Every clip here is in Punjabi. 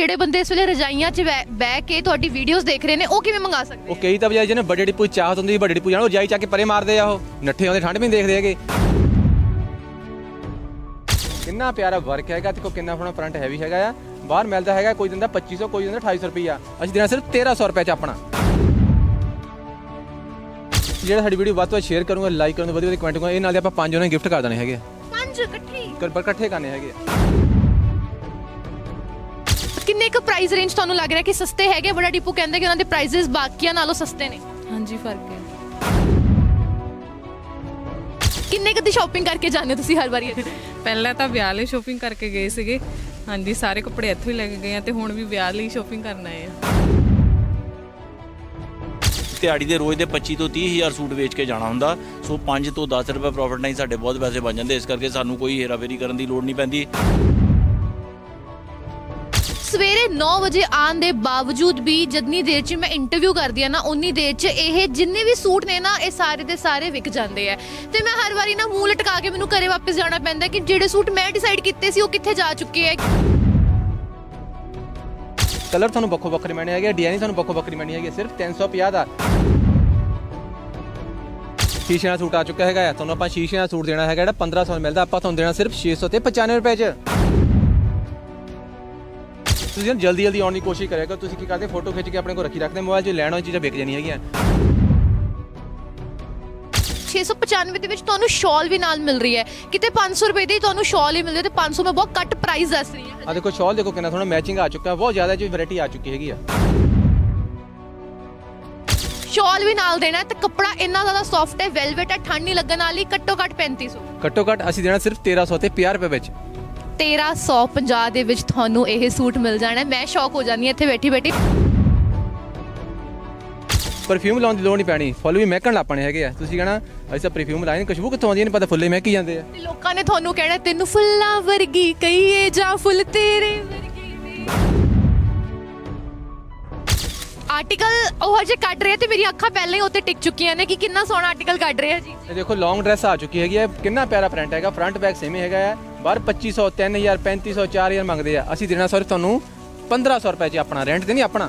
ਜਿਹੜੇ ਬੰਦੇ ਇਸ ਵੇਲੇ ਰਜਾਈਆਂ 'ਚ ਬਹਿ ਕੇ ਤੁਹਾਡੀ ਵੀਡੀਓਜ਼ ਦੇਖ ਰਹੇ ਨੇ ਉਹ ਕਿਵੇਂ ਮੰਗਾ ਸਕਦੇ? ਉਹ ਕਈ ਤਾਂ ਬਜਾਏ ਜਿਹਨੇ ਵੱਡੇ ਡਿਪੂ ਚਾਹਤ ਹੁੰਦੀ ਵੱਡੇ ਡਿਪੂ ਜਾਣ ਉਹ ਜਾਈ ਚੱਕ ਕੇ ਪਰੇ ਮਾਰਦੇ ਆ, ਉਹ ਨੱਠੇ ਆਉਂਦੇ ਠੰਡ ਵੀ ਨਹੀਂ ਦੇਖਦੇ ਹੈਗੇ। ਕਿੰਨਾ ਪਿਆਰਾ ਵਰਕ ਹੈਗਾ, ਦੇਖੋ ਕਿੰਨਾ ਸੋਹਣਾ ਫਰੰਟ ਹੈਵੀ ਹੈਗਾ ਆ। ਬਾਹਰ ਮਿਲਦਾ ਹੈਗਾ ਕੋਈ ਦਿੰਦਾ 2500, ਕੋਈ ਦਿੰਦਾ 2800 ਰੁਪਈਆ, ਅਸੀਂ ਦੇਣਾ ਸਿਰਫ 1300 ਰੁਪਏ 'ਚ ਆਪਣਾ। ਜਿਹੜਾ ਸਾਡੀ ਵੀਡੀਓ ਵੱਧ ਤੋਂ ਵੱਧ ਸ਼ੇਅਰ ਕਰੂੰਗਾ, ਲਾਈਕ ਕਰੂੰਗਾ, ਵਧੀਆ ਵਧੀਆ ਕਮੈਂਟ ਕਰੂੰਗਾ, ਇਹ ਨਾਲ ਦੇ ਆਪਾਂ 5 ਉਹਨਾਂ ਗਿਫਟ ਕਰ ਦੇਣੇ ਹੈਗੇ। 5 ਇਕੱਠੇ ਕਰਨੇ ਹੈਗੇ। ਕਿੰਨੇ ਕੁ ਪ੍ਰਾਈਸ ਰੇਂਜ ਤੁਹਾਨੂੰ ਲੱਗ ਰਿਹਾ ਕਿ ਸਸਤੇ ਹੈਗੇ? ਬੜਾ ਡਿਪੂ ਕਹਿੰਦੇ ਕਿ ਉਹਨਾਂ ਦੇ ਪ੍ਰਾਈਸਿਸ ਬਾਕੀਆਂ ਨਾਲੋਂ ਸਸਤੇ ਨੇ। ਹਾਂਜੀ ਫਰਕ ਹੈ। ਕਿੰਨੇ ਕੁ ਦੀ ਸ਼ਾਪਿੰਗ ਕਰਕੇ ਜਾਂਦੇ ਹੋ ਤੁਸੀਂ ਹਰ ਵਾਰੀ? ਪਹਿਲਾਂ ਤਾਂ ਵਿਆਹ ਲਈ ਸ਼ਾਪਿੰਗ ਕਰਕੇ ਗਏ ਸੀਗੇ, ਹਾਂਜੀ ਸਾਰੇ ਕੱਪੜੇ ਇੱਥੋਂ ਹੀ ਲੈ ਕੇ ਗਏ ਆ, ਤੇ ਹੁਣ ਵੀ ਵਿਆਹ ਲਈ ਸ਼ਾਪਿੰਗ ਕਰਨ ਆਏ ਆ। ਦਿਹਾੜੀ ਦੇ ਰੋਜ਼ ਦੇ 25 ਤੋਂ 30,000 ਸੂਟ ਵੇਚ ਕੇ ਜਾਣਾ ਹੁੰਦਾ, ਸੋ 5 ਤੋਂ 10 ਰੁਪਏ ਪ੍ਰੋਫਿਟ ਨਾਲ ਸਾਡੇ ਬਹੁਤ ਪੈਸੇ ਬਣ ਜਾਂਦੇ, ਇਸ ਕਰਕੇ ਸਾਨੂੰ ਕੋਈ ਹੇਰਾਫੇਰੀ ਕਰਨ ਦੀ ਲੋੜ ਨਹੀਂ ਪੈਂਦੀ। ਸਵੇਰੇ 9 ਵਜੇ ਆਉਣ ਦੇ ਬਾਵਜੂਦ ਵੀ ਜਿੰਨੀ ਦੇਰ 'ਚ ਮੈਂ ਇੰਟਰਵਿਊ ਕਰਦੀ ਆ ਨਾ ਉਨੀ ਦੇਰ 'ਚ ਇਹ ਜਿੰਨੇ ਵੀ ਸੂਟ ਨੇ ਨਾ ਇਹ ਸਾਰੇ ਦੇ ਸਾਰੇ ਵਿਕ ਜਾਂਦੇ ਆ, ਤੇ ਮੈਂ ਹਰ ਵਾਰੀ ਨਾ ਮੂੰਹ ਲਟਕਾ ਕੇ ਮੈਨੂੰ ਘਰੇ ਵਾਪਸ ਜਾਣਾ ਪੈਂਦਾ ਕਿ ਜਿਹੜੇ ਸੂਟ ਮੈਂ ਡਿਸਾਈਡ ਕੀਤੇ ਸੀ ਉਹ ਕਿੱਥੇ ਜਾ ਚੁੱਕੇ ਆ। ਕਲਰ ਤੁਹਾਨੂੰ ਵੱਖੋ ਵੱਖਰੇ ਮਿਲਣੇ ਹੈਗੇ, ਡਿਜ਼ਾਈਨ ਤੁਹਾਨੂੰ ਵੱਖੋ ਵੱਖਰੀ ਮਿਲਣੀ ਹੈਗੀ। ਸਿਰਫ 350 ਦਾ ਸ਼ੀਸ਼ੇ ਦਾ ਸੂਟ ਆ ਚੁੱਕਾ ਹੈਗਾ। ਤੁਹਾਨੂੰ ਆਪਾਂ ਸ਼ੀਸ਼ੇ ਦਾ ਸੂਟ ਦੇਣਾ ਹੈਗਾ ਜਿਹੜਾ 1500 ਮਿਲਦਾ, ਆਪਾਂ ਤੁਹਾਨੂੰ ਦੇਣਾ ਸਿਰਫ 600 ਤੇ 95 ਰੁਪਏ 'ਚ। ਤੁਸੀਂ ਜਲਦੀ ਆਉਣ ਦੀ ਕੋਸ਼ਿਸ਼ ਕਰਿਆ ਕਰੋ। ਤੁਸੀਂ ਕੀ ਕਰਦੇ, ਫੋਟੋ ਖਿੱਚ ਕੇ ਆਪਣੇ ਕੋਲ ਰੱਖੀ ਰੱਖਦੇ, ਮੋਬਾਈਲ 'ਚ ਲੈਣ ਵਾਲੀ ਚੀਜ਼ਾਂ ਵਿਕ ਜਾਣੀਆਂ ਹੈਗੀਆਂ। 695 ਦੇ ਵਿੱਚ ਤੁਹਾਨੂੰ ਸ਼ਾਲ ਵੀ ਨਾਲ ਮਿਲ ਰਹੀ ਹੈ, ਕਿਤੇ 500 ਰੁਪਏ ਦੀ ਤੁਹਾਨੂੰ ਸ਼ਾਲ ਹੀ ਮਿਲਦੀ ਹੈ, ਤੇ 500 ਮੈਂ ਬਹੁਤ ਘੱਟ ਪ੍ਰਾਈਸ ਦੱਸ ਰਹੀ ਹਾਂ। ਆ ਦੇਖੋ ਸ਼ਾਲ ਦੇਖੋ ਕਿੰਨਾ ਸੋਹਣਾ ਮੈਚਿੰਗ ਆ ਚੁੱਕਾ, ਬਹੁਤ ਜ਼ਿਆਦਾ ਜੀ ਵੈਰਾਈਟੀ ਆ ਚੁੱਕੀ ਹੈਗੀ ਆ। ਸ਼ਾਲ ਵੀ ਨਾਲ ਦੇਣਾ ਤੇ ਕੱਪੜਾ ਇੰਨਾ ਜ਼ਿਆਦਾ ਸੌਫਟ ਹੈ, ਵੈਲਵਟ ਹੈ, ਠੰਡ ਨਹੀਂ ਲੱਗਣ ਵਾਲੀ। ਘੱਟੋ ਘੱਟ 3500, ਘੱਟੋ ਘੱਟ ਅਸੀਂ ਦੇਣਾ ਸਿਰਫ 1300 ਤੇ 50 ਰੁਪਏ ਵਿੱਚ। 1350 ਦੇ ਵਿੱਚ ਤੁਹਾਨੂੰ ਇਹ ਸੂਟ ਮਿਲ ਜਾਣਾ। ਮੈਂ ਸ਼ੌਕ ਹੋ ਜਾਂਦੀ ਹਾਂ ਇੱਥੇ ਬੈਠੀ ਬੈਠੀ। ਪਰਫਿਊਮ ਲਾਉਣ ਦੀ ਲੋੜ ਨਹੀਂ ਪੈਣੀ, ਫੁੱਲ ਵੀ ਮਹਿਕਣ ਲੱਗ ਪਣੇ ਹੈਗੇ ਆ। ਤੁਸੀਂ ਕਹਿਣਾ ਅਸੀਂ ਪਰਫਿਊਮ ਲਾਏ, ਖੁਸ਼ਬੂ ਕਿੱਥੋਂ ਆਉਂਦੀ ਨਹੀਂ ਪਤਾ, ਫੁੱਲੇ ਮਹਿਕੀ ਜਾਂਦੇ ਆ। ਤੇ ਲੋਕਾਂ ਨੇ ਤੁਹਾਨੂੰ ਕਹਿਣਾ ਤੈਨੂੰ ਫੁੱਲਾਂ ਵਰਗੀ ਕਹੀਏ ਜਾਂ ਫੁੱਲ ਤੇਰੇ ਵਰਗੀ। ਆਰਟੀਕਲ ਉਹ ਜੇ ਕੱਢ ਰਹੇ ਤੇ ਮੇਰੀ ਅੱਖਾਂ ਪਹਿਲਾਂ ਹੀ ਉੱਤੇ ਟਿਕ ਚੁੱਕੀਆਂ ਨੇ ਕਿ ਕਿੰਨਾ ਸੋਹਣਾ ਆਰਟੀਕਲ ਕੱਢ ਰਹੇ ਆ ਜੀ। ਇਹ ਦੇਖੋ ਲੌਂਗ ਡਰੈਸ ਆ ਚੁੱਕੀ ਹੈਗੀ ਹੈ, ਕਿੰਨਾ ਪਿਆਰਾ ਪ੍ਰਿੰਟ ਹੈਗਾ, ਫਰੰਟ ਬੈਕ ਸੇਮ ਹੈਗਾ ਹੈ। ਬਾਹਰ 2500 3000 3500 4000 ਮੰਗਦੇ ਆ, ਅਸੀਂ ਦੇਣਾ ਸਿਰਫ ਤੁਹਾਨੂੰ 1500 ਰੁਪਏ 'ਚ ਆਪਣਾ, ਰੈਂਟ ਤੇ ਨਹੀਂ ਆਪਣਾ।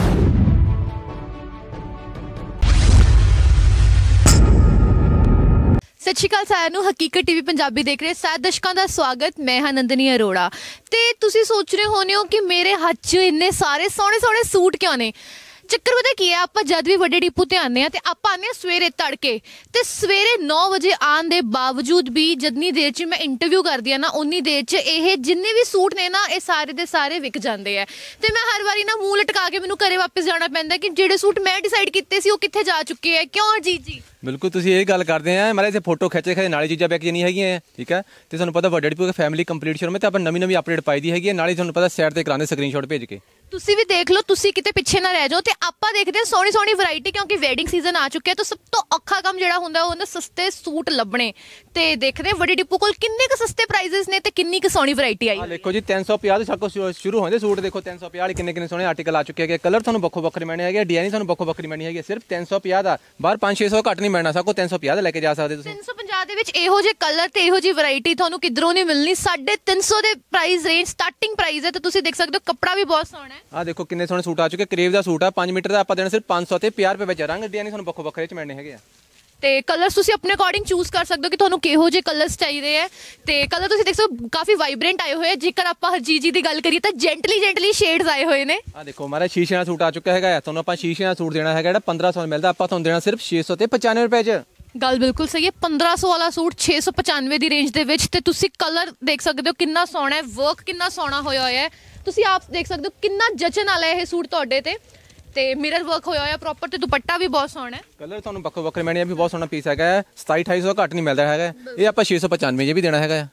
ਸਤਿ ਸ਼੍ਰੀ ਅਕਾਲ ਸਾਰਿਆਂ ਨੂੰ, ਹਕੀਕਤ ਟੀਵੀ ਪੰਜਾਬੀ ਦੇਖ ਰਹੇ ਸਾਰੇ ਦਰਸ਼ਕਾਂ ਦਾ ਸਵਾਗਤ। ਮੈਂ ਹਾਂ ਨੰਦਨੀ ਅਰੋੜਾ, ਤੇ ਤੁਸੀਂ ਸੋਚ ਰਹੇ ਹੋਣੇ ਹੋ ਕਿ ਮੇਰੇ ਹੱਥ 'ਚ ਇੰਨੇ ਸਾਰੇ ਸੋਹਣੇ ਸੋਹਣੇ ਸੂਟ ਕਿਉਂ ਨੇ। ਚੱਕਰ ਪਤਾ ਕੀ ਹੈ, ਆਪਾਂ ਜਦ ਵੀ ਵੱਡੇ ਡਿਪੂ ਤੇ ਆਉਂਦੇ ਆ ਤੇ ਆਪਾਂ ਆਉਂਦੇ ਆ ਸਵੇਰੇ ਤੜਕੇ, ਤੇ ਸਵੇਰੇ 9 ਵਜੇ ਆਉਣ ਦੇ ਬਾਵਜੂਦ ਵੀ ਜਿੰਨੀ ਦੇਰ 'ਚ ਮੈਂ ਇੰਟਰਵਿਊ ਕਰਦੀ ਆ ਨਾ ਉਨੀ ਦੇਰ 'ਚ ਇਹ ਜਿੰਨੇ ਵੀ ਸੂਟ ਨੇ ਨਾ ਇਹ ਸਾਰੇ ਦੇ ਸਾਰੇ ਵਿਕ ਜਾਂਦੇ ਆ, ਤੇ ਮੈਂ ਹਰ ਵਾਰੀ ਨਾ ਮੂੰਹ ਲਟਕਾ ਕੇ ਮੈਨੂੰ ਘਰੇ ਵਾਪਸ ਜਾਣਾ ਪੈਂਦਾ ਕਿ ਜਿਹੜੇ ਸੂਟ ਮੈਂ ਡਿਸਾਈਡ ਕੀਤੇ ਸੀ ਉਹ ਕਿੱਥੇ ਜਾ ਚੁੱਕੇ ਆ। ਕਿਉਂ ਅਜੀਤ ਜੀ? ਬਿਲਕੁਲ ਤੁਸੀਂ ਇਹ ਗੱਲ ਕਰਦੇ ਆ, ਮਾਰੇ ਇੱਥੇ ਫੋਟੋ ਖਿੱਚੇ ਨਾਲੇ ਚੀਜ਼ਾਂ ਵਿਕ ਜਾਣੀਆਂ ਹੈਗੀਆਂ, ਠੀਕ ਹੈ। ਤੇ ਤੁਹਾਨੂੰ ਪਤਾ ਵੱਡੇ ਡਿਪੂ ਫੈਮਿਲੀ ਕੰਪਲੀਟ ਸ਼ੋਰੂਮ ਤੇ ਆਪਾਂ ਨਵੀਂ ਅਪਡੇਟ ਪਾਈ ਦੀ ਹੈਗੀ ਹੈ, ਨਾਲੇ ਤੁਹਾਨੂੰ ਪਤਾ ਸਾਈਡ ਤੇ ਕਰਾਉਂਦੇ ਸਕਰੀਨਸ਼ਾਟ ਭੇਜ ਕੇ। ਤੁਸੀਂ ਵੀ ਦੇਖ ਲਓ, ਤੁਸੀਂ ਕਿਤੇ ਪਿੱਛੇ ਨਾ ਰਹਿ ਜਾਓ। ਤੇ ਆਪਾਂ ਦੇਖਦੇ ਹਾਂ ਸੋਹਣੀ ਸੋਹਣੀ ਵੈਰਾਈਟੀ, ਕਿਉਂਕਿ ਵੈਡਿੰਗ ਸੀਜ਼ਨ ਆ ਚੁੱਕਿਆ, ਤਾਂ ਸਭ ਤੋਂ ਔਖਾ ਕੰਮ ਜਿਹੜਾ ਹੁੰਦਾ ਉਹ ਹੁੰਦਾ ਸਸਤੇ ਸੂਟ ਲੱਭਣੇ। ਤੇ ਦੇਖਦੇ ਹਾਂ ਵੱਡੇ ਡਿਪੂ ਕੋਲ ਕਿੰਨੇ ਕੁ ਸਸਤੇ ਪ੍ਰਾਈਸਿਸ ਨੇ ਤੇ ਕਿੰਨੀ ਕੁ ਸੋਹਣੀ ਵੈਰਾਈਟੀ ਆਈ। ਦੇਖੋ ਜੀ 350 ਤੋਂ ਸ਼ੁਰੂ ਹੁੰਦੇ ਸੂਟ, ਦੇਖੋ 350 ਵਾਲੇ ਕਿੰਨੇ ਸੋਹਣੇ ਆਰਟੀਕਲ ਆ ਚੁੱਕੇ ਹੈਗੇ। ਕਲਰ ਤੁਹਾਨੂੰ ਵੱਖੋ ਵੱਖਰੇ ਮਿਲਣੇ ਹੈਗੇ, ਡਿਜ਼ਾਈਨ ਤੁਹਾਨੂੰ ਵੱਖੋ ਵੱਖਰੀ ਮਿਲਣੀ ਹੈਗੀ। ਸਿਰਫ 350 ਦਾ, ਬਾਹਰ 500-600 ਘੱਟ ਨਹੀਂ ਮਿਲਣਾ, ਸਭ ਕੋ 350 ਦਾ ਲੈ ਕੇ ਜਾ ਸਕਦੇ ਤੁਸੀਂ। 350 ਦੇ ਵਿੱਚ ਇਹੋ ਜਿਹੇ ਕਲਰ ਤੇ ਇਹੋ ਜਿਹੀ ਵੈਰਾਈਟੀ ਤੁਹਾਨੂੰ ਕਿਧਰੋਂ ਨਹੀਂ ਮਿਲਣੀ। 350 ਦੇ ਪ੍ਰਾਈਸ ਰੇਂਜ ਸਟਾਰਟਿੰਗ ਪ੍ਰਾਈਸ ਹੈ, ਤੇ ਤੁਸੀਂ ਦੇਖ ਸਕਦੇ ਹੋ ਕੱਪੜਾ ਵੀ ਬਹੁਤ ਸੋਹਣਾ ਹੈ। ਆ ਦੇਖੋ ਕਿੰਨੇ ਸੋਹਣੇ ਸੂਟ ਆ ਚੁੱਕੇ। ਕਰੇਵ ਦਾ ਸੂਟ ਆ 5 ਮੀਟਰ ਦਾ, ਆਪਾਂ ਦੇਣਾ ਸਿਰਫ 500 ਤੇ 50 ਰੁਪਏ ਵਿੱਚ। ਰੰਗ ਡਿਜ਼ਾਈਨ ਤੁਹਾਨੂੰ ਵੱਖੋ ਵੱਖਰੇ 'ਚ ਮਿਲਣੇ ਹੈਗੇ ਆ, ਤੇ ਕਲਰਸ ਤੁਸੀਂ ਆਪਣੇ ਅਕੋਰਡਿੰਗ ਚੂਜ਼ ਕਰ ਸਕਦੇ ਹੋ ਕਿ ਤੁਹਾਨੂੰ ਕਿਹੋ ਜਿਹੇ ਕਲਰਸ ਚਾਹੀਦੇ ਆ। ਤੇ ਕਲਰ ਤੁਸੀਂ ਦੇਖ ਸਕਦੇ ਹੋ ਕਾਫੀ ਵਾਈਬ੍ਰੈਂਟ ਆਏ ਹੋਏ ਆ। ਜੇਕਰ ਆਪਾਂ ਹਰਜੀਤ ਜੀ ਦੀ ਗੱਲ ਕਰੀਏ ਤਾਂ ਜੈਂਟਲੀ ਸ਼ੇਡਸ ਆਏ ਹੋਏ ਨੇ। ਆ ਦੇਖੋ ਮਾਰਾ ਸ਼ੀਸ਼ੇ ਦਾ ਸੂਟ ਆ ਚੁੱਕਾ ਹੈਗਾ, ਤੁਹਾਨੂੰ ਆਪਾਂ ਸ਼ੀਸ਼ੇ ਦਾ ਸੂਟ ਦੇਣਾ ਹੈਗਾ ਜਿਹੜਾ 1500 ਮਿਲਦਾ, ਆਪਾਂ ਤੁਹਾਨੂੰ ਦੇਣਾ ਸਿਰਫ 600 ਤੇ 95 ਰੁਪਏ 'ਚ। ਗੱਲ ਬਿਲਕੁਲ ਸਹੀ ਹੈ। 1500 ਵਾਲਾ ਸੂਟ 695 ਦੀ ਰੇਂਜ ਦੇ ਵਿੱਚ, ਤੇ ਤੁਸੀਂ ਕਲਰ ਦੇਖ ਸਕਦੇ ਹੋ ਕਿੰਨਾ ਸੋਹਣਾ ਹੈ, ਵਰਕ ਕਿੰਨਾ ਸੋਹਣਾ ਹੋਇਆ ਹੈ। ਤੁਸੀਂ ਆਪ ਦੇਖ ਸਕਦੇ ਹੋ ਕਿੰਨਾ ਜਚਨ ਵਾਲਾ ਇਹ ਸੂਟ ਤੁਹਾਡੇ ਤੇ ਮਿਰਰ ਵਰਕ ਹੋਇਆ ਹੋਇਆ ਪ੍ਰੋਪਰ, ਤੇ ਦੁਪੱਟਾ ਵੀ ਬਹੁਤ ਸੋਹਣਾ ਹੈ। ਕਲਰ ਤੁਹਾਨੂੰ ਵੱਖੋ ਵੱਖਰੇ ਮਿਲਣੇ, ਵੀ ਬਹੁਤ ਸੋਹਣਾ ਪੀਸ ਹੈਗਾ। 27-2800 ਘੱਟ ਨਹੀਂ ਮਿਲਦਾ ਹੈਗਾ, ਇਹ ਆਪਾਂ 695 ਵੀ ਦੇਣਾ ਹੈਗਾ।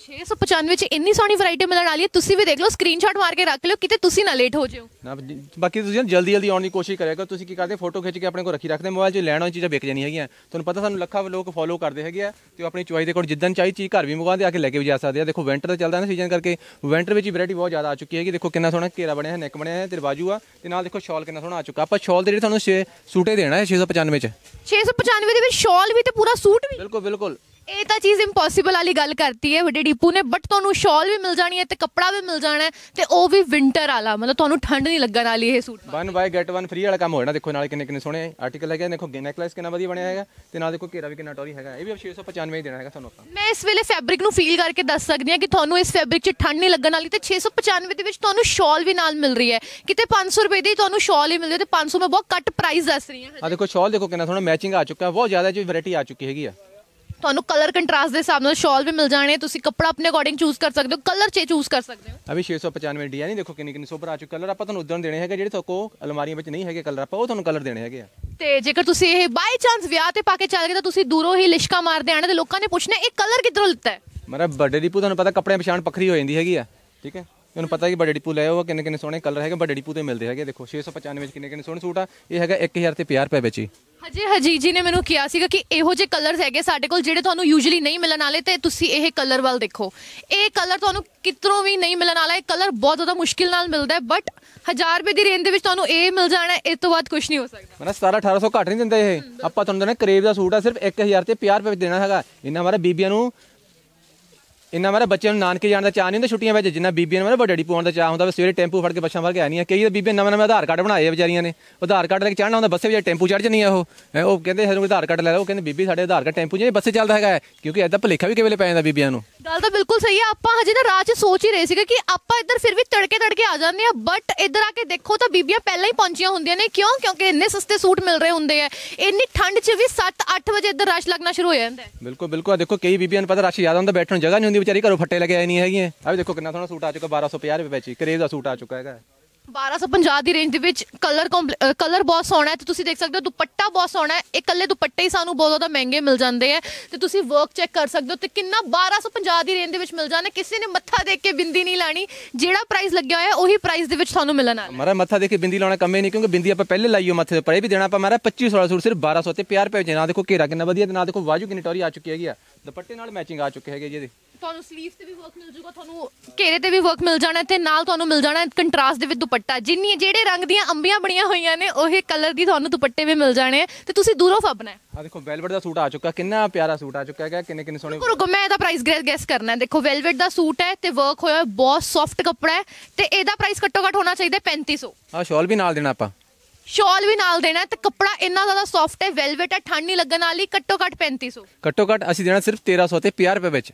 695 ਚ ਇੰਨੀ ਸੋਹਣੀ ਵੈਰਾਈਟੀ ਮਿਲਣ ਵਾਲੀ ਹੈ। ਤੁਸੀਂ ਵੀ ਦੇਖ ਲਓ, ਸਕਰੀਨਸ਼ਾਟ ਮਾਰ ਕੇ ਰੱਖ ਲਿਓ, ਕਿਤੇ ਤੁਸੀਂ ਨਾ ਲੇਟ ਹੋ ਜਿਓ। ਬਾਕੀ ਤੁਸੀਂ ਜਲਦੀ ਆਉਣ ਦੀ ਕੋਸ਼ਿਸ਼ ਕਰਿਆ ਕਰੋ। ਤੁਸੀਂ ਕੀ ਕਰਦੇ, ਫੋਟੋ ਖਿੱਚ ਕੇ ਆਪਣੇ ਕੋਲ ਰੱਖੀ ਰੱਖਦੇ, ਮੋਬਾਈਲ 'ਚ ਲੈਣ ਵਾਲੀ ਚੀਜ਼ਾਂ ਵਿਕ ਜਾਣੀਆਂ ਹੈਗੀਆਂ। ਤੁਹਾਨੂੰ ਪਤਾ ਸਾਨੂੰ ਲੱਖਾਂ ਲੋਕ ਫੋਲੋ ਕਰਦੇ ਹੈਗੇ ਆ, ਤੇ ਆਪਣੀ ਚੁਆਇਸ ਦੇ ਕੋਲ ਜਿੱਦਣ ਚਾਹੀ ਚੀਜ਼ ਘਰ ਵੀ ਮੰਗਵਾਉਂਦੇ, ਆ ਕੇ ਲੈ ਕੇ ਵੀ ਜਾ ਸਕਦੇ ਆ। ਦੇਖੋ ਵਿੰਟਰ ਦਾ ਚੱਲਦਾ ਨਾ ਸੀਜ਼ਨ ਕਰਕੇ, ਵਿੰਟਰ ਵਿੱਚ ਹੀ ਵੈਰਾਈਟੀ ਬਹੁਤ ਜ਼ਿਆਦਾ ਆ ਚੁੱਕੀ ਹੈਗੀ। ਦੇਖੋ ਕਿੰਨਾ ਸੋਹਣਾ ਘੇਰਾ ਬਣਿਆ ਹੈ, ਨੈਕ ਬਣਿਆ ਹੈ, ਤੇ ਬਾਜੂ ਆ, ਤੇ ਨਾਲ ਦੇਖੋ ਸ਼ਾਲ ਕਿੰਨਾ ਸੋਹਣਾ ਆ ਚੁੱਕਾ। ਆਪਾਂ ਸ਼ਾਲ ਦੇ ਜਿਹੜੇ ਤੁਹਾਨੂੰ ਸੂਟੇ ਦੇਣਾ ਹੈ 695 ਚ। 695 ਦੇ ਵਿੱਚ ਸ਼ਾਲ ਵੀ ਤੇ ਪੂਰਾ ਸੂਟ ਵੀ। ਬਿਲਕੁਲ ਇਹ ਤਾਂ ਚੀਜ਼ ਇੰਪੋਸੀਬਲ ਵਾਲੀ ਗੱਲ ਕਰਤੀ ਹੈ ਵੱਡੇ ਡੀਪੂ ਨੇ, ਬਟ ਤੁਹਾਨੂੰ ਸ਼ਾਲ ਵੀ ਮਿਲ ਜਾਣੀ ਹੈ ਤੇ ਕੱਪੜਾ ਵੀ ਮਿਲ ਜਾਣਾ ਹੈ ਤੇ ਉਹ ਵੀ ਵਿੰਟਰ ਵਾਲਾ, ਮਤਲਬ ਤੁਹਾਨੂੰ ਠੰਡ ਨਹੀਂ ਲੱਗਣ ਵਾਲੀ ਇਹ ਸੂਟ। 1 ਬਾਏ ਗੈਟ 1 ਫ੍ਰੀ ਵਾਲਾ ਕੰਮ ਹੋ ਜਾਣਾ। ਦੇਖੋ ਨਾਲ ਕਿੰਨੇ ਕਿੰਨੇ ਸੋਹਣੇ ਆਰਟੀਕਲ ਹੈਗੇ, ਦੇਖੋ ਨੈਕਲੈਸ ਕਿੰਨਾ ਵਧੀਆ ਬਣਿਆ ਹੈਗਾ ਤੇ ਨਾਲ ਦੇਖੋ ਘੇਰਾ ਵੀ ਕਿੰਨਾ ਟੌਰੀ ਹੈਗਾ। ਇਹ ਵੀ 695 ਹੀ ਦੇਣਾ ਹੈਗਾ ਤੁਹਾਨੂੰ ਆਪਾਂ। ਮੈਂ ਇਸ ਵੇਲੇ ਫੈਬਰਿਕ ਨੂੰ ਫੀਲ ਕਰਕੇ ਦੱਸ ਸਕਦੀ ਹਾਂ ਕਿ ਤੁਹਾਨੂੰ ਇਸ ਫੈਬਰਿਕ 'ਚ ਠੰਡ ਨਹੀਂ ਲੱਗਣ ਵਾਲੀ ਤੇ 695 ਦੇ ਵਿੱਚ ਤੁਹਾਨੂੰ ਸ਼ਾਲ ਵੀ ਨਾਲ ਮਿਲ ਰਹੀ ਹੈ। ਕਿਤੇ 500 ਰੁਪਏ ਦੀ ਤੁਹਾਨੂੰ ਸ਼ਾਲ ਹੀ ਮਿਲ ਰਹੀ ਹੈ ਤੇ 500 ਮੈਂ ਬਹੁਤ ਘੱਟ ਪ੍ਰਾਈਸ ਦੱਸ ਰਹੀ ਹਾਂ। ਆ ਦੇਖੋ ਸ਼ਾਲ ਦੇਖੋ ਕਿੰਨਾ ਸੋਹਣਾ ਮੈਚਿੰਗ ਆ ਚੁੱਕਾ, ਬਹੁਤ ਜ਼ਿਆਦਾ ਜੀ ਵੈਰਾਈਟੀ ਆ ਚੁੱਕੀ ਹੈਗੀ ਆ। ਤੁਹਾਨੂੰ ਕਲਰ ਕੰਟਰਾਸਟ ਦੇ ਹਿਸਾਬ ਨਾਲ ਸ਼ਾਲ ਵੀ ਮਿਲ ਜਾਣੇ, ਤੁਸੀਂ ਕੱਪੜਾ ਆਪਣੇ ਅਕੋਰਡਿੰਗ ਚੂਜ਼ ਕਰ ਸਕਦੇ ਹੋ, ਕਲਰ 'ਚ ਚੂਜ਼ ਕਰ ਸਕਦੇ ਹੋ। ਅਭੀ 695 ਡਿਜ਼ਾਈਨ ਦੇਖੋ ਕਿੰਨੀ ਕਿੰਨੀ ਸੋਬਰ ਆ ਚੁੱਕੇ ਕਲਰ ਆਪਾਂ ਤੁਹਾਨੂੰ ਉਦੋਂ ਦੇਣੇ ਹੈਗੇ ਜਿਹੜੇ ਤੁਹਾਡੇ ਅਲਮਾਰੀਆਂ ਵਿੱਚ ਨਹੀਂ ਹੈਗੇ ਕਲਰ, ਆਪਾਂ ਉਹ ਤੁਹਾਨੂੰ ਕਲਰ ਦੇਣੇ ਹੈਗੇ ਆ। ਤੇ ਜੇਕਰ ਤੁਸੀਂ ਇਹ ਬਾਈ ਚਾਂਸ ਵਿਆਹ ਤੇ ਪਾ ਕੇ ਚੱਲ ਗਏ ਤਾਂ ਤੁਸੀਂ ਦੂਰੋਂ ਹੀ ਲਿਸ਼ਕਾ ਮਾਰਦੇ ਆਣਾ ਤੇ ਲੋਕਾਂ ਨੇ ਪੁੱਛਣਾ ਇਹ ਕਲਰ ਕਿੱਧਰੋਂ ਲਿੱਤਾ ਹੈ। ਮੇਰਾ ਵੱਡੇ ਡੀਪੂ ਤੁਹਾਨੂੰ ਪਤਾ ਕੱਪੜਿਆਂ ਪਛਾਣ ਵੱਖਰੀ ਹੋ ਜਾਂਦੀ ਹੈਗੀ ਆ, ਠੀਕ ਹੈ। ਤੁਹਾਨੂੰ ਪਤਾ ਕਿ ਵੱਡੇ ਡੀਪੂ ਲੈ ਆਓ, ਕਿੰਨੇ ਕਿੰਨੇ ਸੋਹਣੇ ਕਲਰ ਹੈਗੇ ਵੱਡੇ ਡੀਪੂ ਤੇ ਮਿਲਦੇ ਹੈਗੇ। ਦੇਖੋ 695 ਵਿੱਚ ਕਿੰਨੇ ਕਿੰਨੇ ਸੋਹਣੇ ਸੂਟ ਆ। ਇਹ ਹੈਗਾ 1050 ਰੁਪਏ ਵਿੱਚ ਹੀ। ਹਜੇ ਹਜੀਤ ਜੀ ਨੇ ਮੈਨੂੰ ਕਿਹਾ ਸੀਗਾ ਕਿ ਇਹੋ ਜਿਹੇ ਕਲਰਸ ਹੈਗੇ ਸਾਡੇ ਕੋਲ ਜਿਹੜੇ ਤੁਹਾਨੂੰ ਯੂਜੂਅਲੀ ਨਹੀਂ ਮਿਲਣ ਵਾਲੇ ਤੇ ਤੁਸੀਂ ਇਹ ਕਲਰ ਵੱਲ ਦੇਖੋ, ਇਹ ਕਲਰ ਤੁਹਾਨੂੰ ਕਿਧਰੋਂ ਵੀ ਨਹੀਂ ਮਿਲਣ ਵਾਲਾ। ਇਹ ਕਲਰ ਬਹੁਤ ਜ਼ਿਆਦਾ ਮੁਸ਼ਕਿਲ ਨਾਲ ਮਿਲਦਾ ਹੈ, ਬਟ 1000 ਰੁਪਏ ਦੀ ਰੇਂਜ ਦੇ ਵਿੱਚ ਤੁਹਾਨੂੰ ਇਹ ਮਿਲ ਜਾਣਾ, ਇਸ ਤੋਂ ਬਾਅਦ ਕੁਝ ਨਹੀਂ ਹੋ ਸਕਦਾ। ਮੇਰਾ 1700-1800 ਘੱਟ ਨਹੀਂ ਦਿੰਦੇ ਇਹ। ਆਪਾਂ ਤੁਹਾਨੂੰ ਦੇਣਾ ਕਰੇਬ ਦਾ ਸੂਟ ਆ ਸਿਰਫ 1050 ਰੁਪਏ ਵਿੱਚ ਦੇਣਾ ਹੈਗਾ। ਇਹਨਾਂ ਮਾਰੇ ਬੀਬੀਆਂ ਨੂੰ ਇੰਨਾ ਮੇਰੇ ਬੱਚਿਆਂ ਨੂੰ ਨਾਨਕੇ ਜਾਣ ਦਾ ਚਾਹ ਨਹੀਂ ਹੁੰਦਾ ਛੁੱਟੀਆਂ ਵਿੱਚ, ਜਿੰਨਾ ਬੀਬੀਆਂ ਨੂੰ ਮੇਰੇ ਵੱਡੇ ਡੀਪੂ ਆਉਣ ਦਾ ਚਾਹ ਹੁੰਦਾ। ਸਵੇਰੇ ਟੈਂਪੂ ਫੜ ਕੇ ਬੱਸਾਂ ਫੜ ਕੇ ਆਉਣੀਆਂ। ਕਈ ਤਾਂ ਬੀਬੀਆਂ ਨਵੇਂ ਆਧਾਰ ਕਾਰਡ ਬਣਾਏ ਵਿਚਾਰੀਆਂ ਨੇ, ਆਧਾਰ ਕਾਰਡ ਲੈ ਕੇ ਚੜ੍ਹਨਾ ਹੁੰਦਾ ਬੱਸੇ ਵਿੱਚ, ਟੈਂਪੂ ਚੜ੍ਹ ਜਾਂਦੀਆਂ ਉਹ ਕਹਿੰਦੇ ਸਾਨੂੰ ਆਧਾਰ ਕਾਰਡ ਲੈ ਲਓ। ਉਹ ਕਹਿੰਦੇ ਬੀਬੀ ਸਾਡੇ ਆਧਾਰ ਕਾਰਡ ਟੈਂਪੂ 'ਚ ਬੱਸੇ ਚੱਲਦਾ ਹੈਗਾ, ਕਿਉਂਕਿ ਇੱਦਾਂ ਭੁਲੇਖਾ ਵੀ ਕਿਵੇਂ ਪੈ ਜਾਂਦਾ ਬੀਬੀਆਂ ਨੂੰ। ਗੱਲ ਤਾਂ ਬਿਲਕੁਲ ਸਹੀ ਹੈ। ਆਪਾਂ ਹਜੇ ਤਾਂ ਰਾਹ 'ਚ ਸੋਚ ਹੀ ਰਹੇ ਸੀਗੇ ਕਿ ਆਪਾਂ ਇੱਧਰ ਫਿਰ ਵੀ ਤੜਕੇ ਆ ਜਾਂਦੇ ਆ, ਬਟ ਇੱਧਰ ਆ ਕੇ ਦੇਖੋ ਤਾਂ ਬੀਬੀਆਂ ਪਹਿਲਾਂ ਹੀ ਪਹੁੰਚੀਆਂ ਹੁੰਦੀਆਂ ਨੇ। ਕਿਉਂ? ਕਿਉਂਕਿ ਇੰਨੇ ਸਸਤੇ ਸੂਟ ਮਿਲ ਰਹੇ ਹੁੰਦੇ ਆ। ਇੰਨੀ ਠੰਡ 'ਚ ਵੀ 7-8 ਵਜੇ ਇੱਧਰ ਰਸ਼ ਲੱਗਣਾ ਸ਼ੁਰੂ ਹੋ ਜਾਂਦਾ ਹੈ। ਬਿਲਕੁਲ ਬਿਲਕੁਲ। ਦੇਖੋ ਕਈ ਬੀਬੀਆਂ ਨੂੰ ਪਤਾ ਰਸ਼ ਜ਼ਿਆਦਾ ਹੁੰਦਾ, ਬੈਠਣ ਨੂੰ ਜਗ੍ਹਾ ਨਹੀਂ ਹੁੰਦੀ, ਵਿਚਾਰੀ ਘਰੋਂ ਫੱਟੇ ਲੈ ਕੇ ਆਏ ਨਹੀਂ ਹੈਗੀਆਂ। ਆ ਵੀ ਦੇਖੋ ਕਿੰਨਾ ਸੋਹਣਾ ਸੂਟ ਆ ਚੁੱਕਾ 1250 ਰੁਪਏ ਵਿੱਚ ਹੀ, ਕਰੇਬ ਦਾ ਸੂਟ ਆ ਚੁੱਕਾ ਹੈਗਾ। 1250 ਦੀ ਰੇਂਜ ਦੇ ਵਿੱਚ ਕਲਰ ਬਹੁਤ ਸੋਹਣਾ ਹੈ ਤੇ ਤੁਸੀਂ ਦੇਖ ਸਕਦੇ ਹੋ ਦੁਪੱਟਾ ਬਹੁਤ ਸੋਹਣਾ ਹੈ। ਇਹ ਇਕੱਲੇ ਦੁਪੱਟੇ ਹੀ ਸਾਨੂੰ ਬਹੁਤ ਜ਼ਿਆਦਾ ਮਹਿੰਗੇ ਮਿਲ ਜਾਂਦੇ ਆ ਤੇ ਤੁਸੀਂ ਵਰਕ ਚੈੱਕ ਕਰ ਸਕਦੇ ਹੋ ਤੇ ਕਿੰਨਾ 1250 ਦੀ ਰੇਂਜ ਦੇ ਵਿੱਚ ਮਿਲ ਜਾਣਾ। ਕਿਸੇ ਨੇ ਮੱਥਾ ਦੇਖ ਕੇ ਬਿੰਦੀ ਨਹੀਂ ਲਾਣੀ, ਜਿਹੜਾ ਪ੍ਰਾਈਸ ਲੱਗਿਆ ਹੋਇਆ ਉਹੀ ਪ੍ਰਾਈਸ ਦੇ ਵਿੱਚ ਤੁਹਾਨੂੰ ਮਿਲਣ ਵਾਲਾ। ਮਾਰਾ ਮੱਥਾ ਦੇਖ ਕੇ ਬਿੰਦੀ ਲਾਉਣਾ ਕੰਮੇ ਨਹੀਂ, ਕਿਉਂਕਿ ਬਿੰਦੀ ਆਪਾਂ ਪਹਿਲੇ ਲਾਈਓ ਮੱਥੇ ਦੇ ਪਰੇ ਵੀ ਦੇਣਾ ਆਪਾਂ। ਮਾਰਾ 2500 ਵਾਲਾ ਸੂਟ ਸਿਰਫ 1250 ਰੁਪਏ ਵਿੱਚ। ਨਾ ਦੇਖੋ ਘੇਰਾ ਕਿੰਨਾ ਵਧੀਆ ਤੇ ਨਾ ਦੇਖੋ ਵਾਜੂ ਕਿੰਨੀ ਟੌਰੀ ਆ ਚੁੱਕੀ ਹੈਗੀ ਆ, ਦੁਪੱਟੇ ਨਾਲ ਮੈਚਿੰਗ ਆ ਚੁੱਕੇ ਹੈਗੇ ਜੀ ਇਹਦੇ। ਤੁਹਾਨੂੰ ਸਲੀਵ ਤੇ ਵੀ ਵਰਕ ਮਿਲ ਜੂਗਾ, ਤੁਹਾਨੂੰ ਘੇਰੇ ਤੇ ਵੀ ਵਰਕ ਮਿਲ ਜਾਣਾ ਤੇ ਨਾਲ ਤੁਹਾਨੂੰ ਮਿਲ ਜਾਣਾ ਕੰਟਰਾਸਟ ਦੇ ਵਿੱਚ ਦੁਪੱਟਾ। ਜਿਹੜੇ ਰੰਗ ਦੀਆਂ ਅੰਬੀਆਂ ਬਣੀਆਂ ਹੋਈਆਂ ਨੇ ਉਹੀ ਕਲਰ ਦੀ ਤੁਹਾਨੂੰ ਦੁਪੱਟੇ ਵੀ ਮਿਲ ਜਾਣੇ ਤੇ ਤੁਸੀਂ ਦੂਰੋਂ ਫੱਬਣਾ ਹੈ। ਆ ਦੇਖੋ ਵੈਲਵਟ ਦਾ ਸੂਟ ਆ ਚੁੱਕਾ, ਕਿੰਨਾ ਪਿਆਰਾ ਸੂਟ ਆ ਚੁੱਕਾ ਹੈਗਾ, ਕਿੰਨੇ ਕਿੰਨੇ ਸੋਹਣੇ। ਰੁਕੋ ਮੈਂ ਇਹਦਾ ਪ੍ਰਾਈਸ ਗੈਸ ਕਰਨਾ ਹੈ। ਦੇਖੋ ਵੈਲਵਟ ਦਾ ਸੂਟ ਹੈ ਤੇ ਵਰਕ ਹੋਇਆ, ਬਹੁਤ ਸੌਫਟ ਕੱਪੜਾ ਹੈ ਤੇ ਇਹਦਾ ਪ੍ਰਾਈਸ ਘੱਟੋ ਘੱਟ ਹੋਣਾ ਚਾਹੀਦਾ 3500। ਆ ਸ਼ਾਲ ਵੀ ਨਾਲ ਦੇਣਾ ਆਪਾਂ, ਸ਼ਾਲ ਵੀ ਨਾਲ ਦੇਣਾ ਤੇ ਕੱਪੜਾ ਇੰਨਾ ਜ਼ਿਆਦਾ ਸੌਫਟ ਹੈ, ਵੈਲਵਟ ਹੈ, ਠੰਡ ਨਹੀਂ ਲੱਗਣ ਵਾਲੀ। ਘੱਟੋ ਘੱਟ 3500। ਘੱਟੋ ਘੱਟ ਅਸੀਂ ਦੇਣਾ ਸਿਰਫ 1350 ਰੁਪਏ ਵਿੱਚ।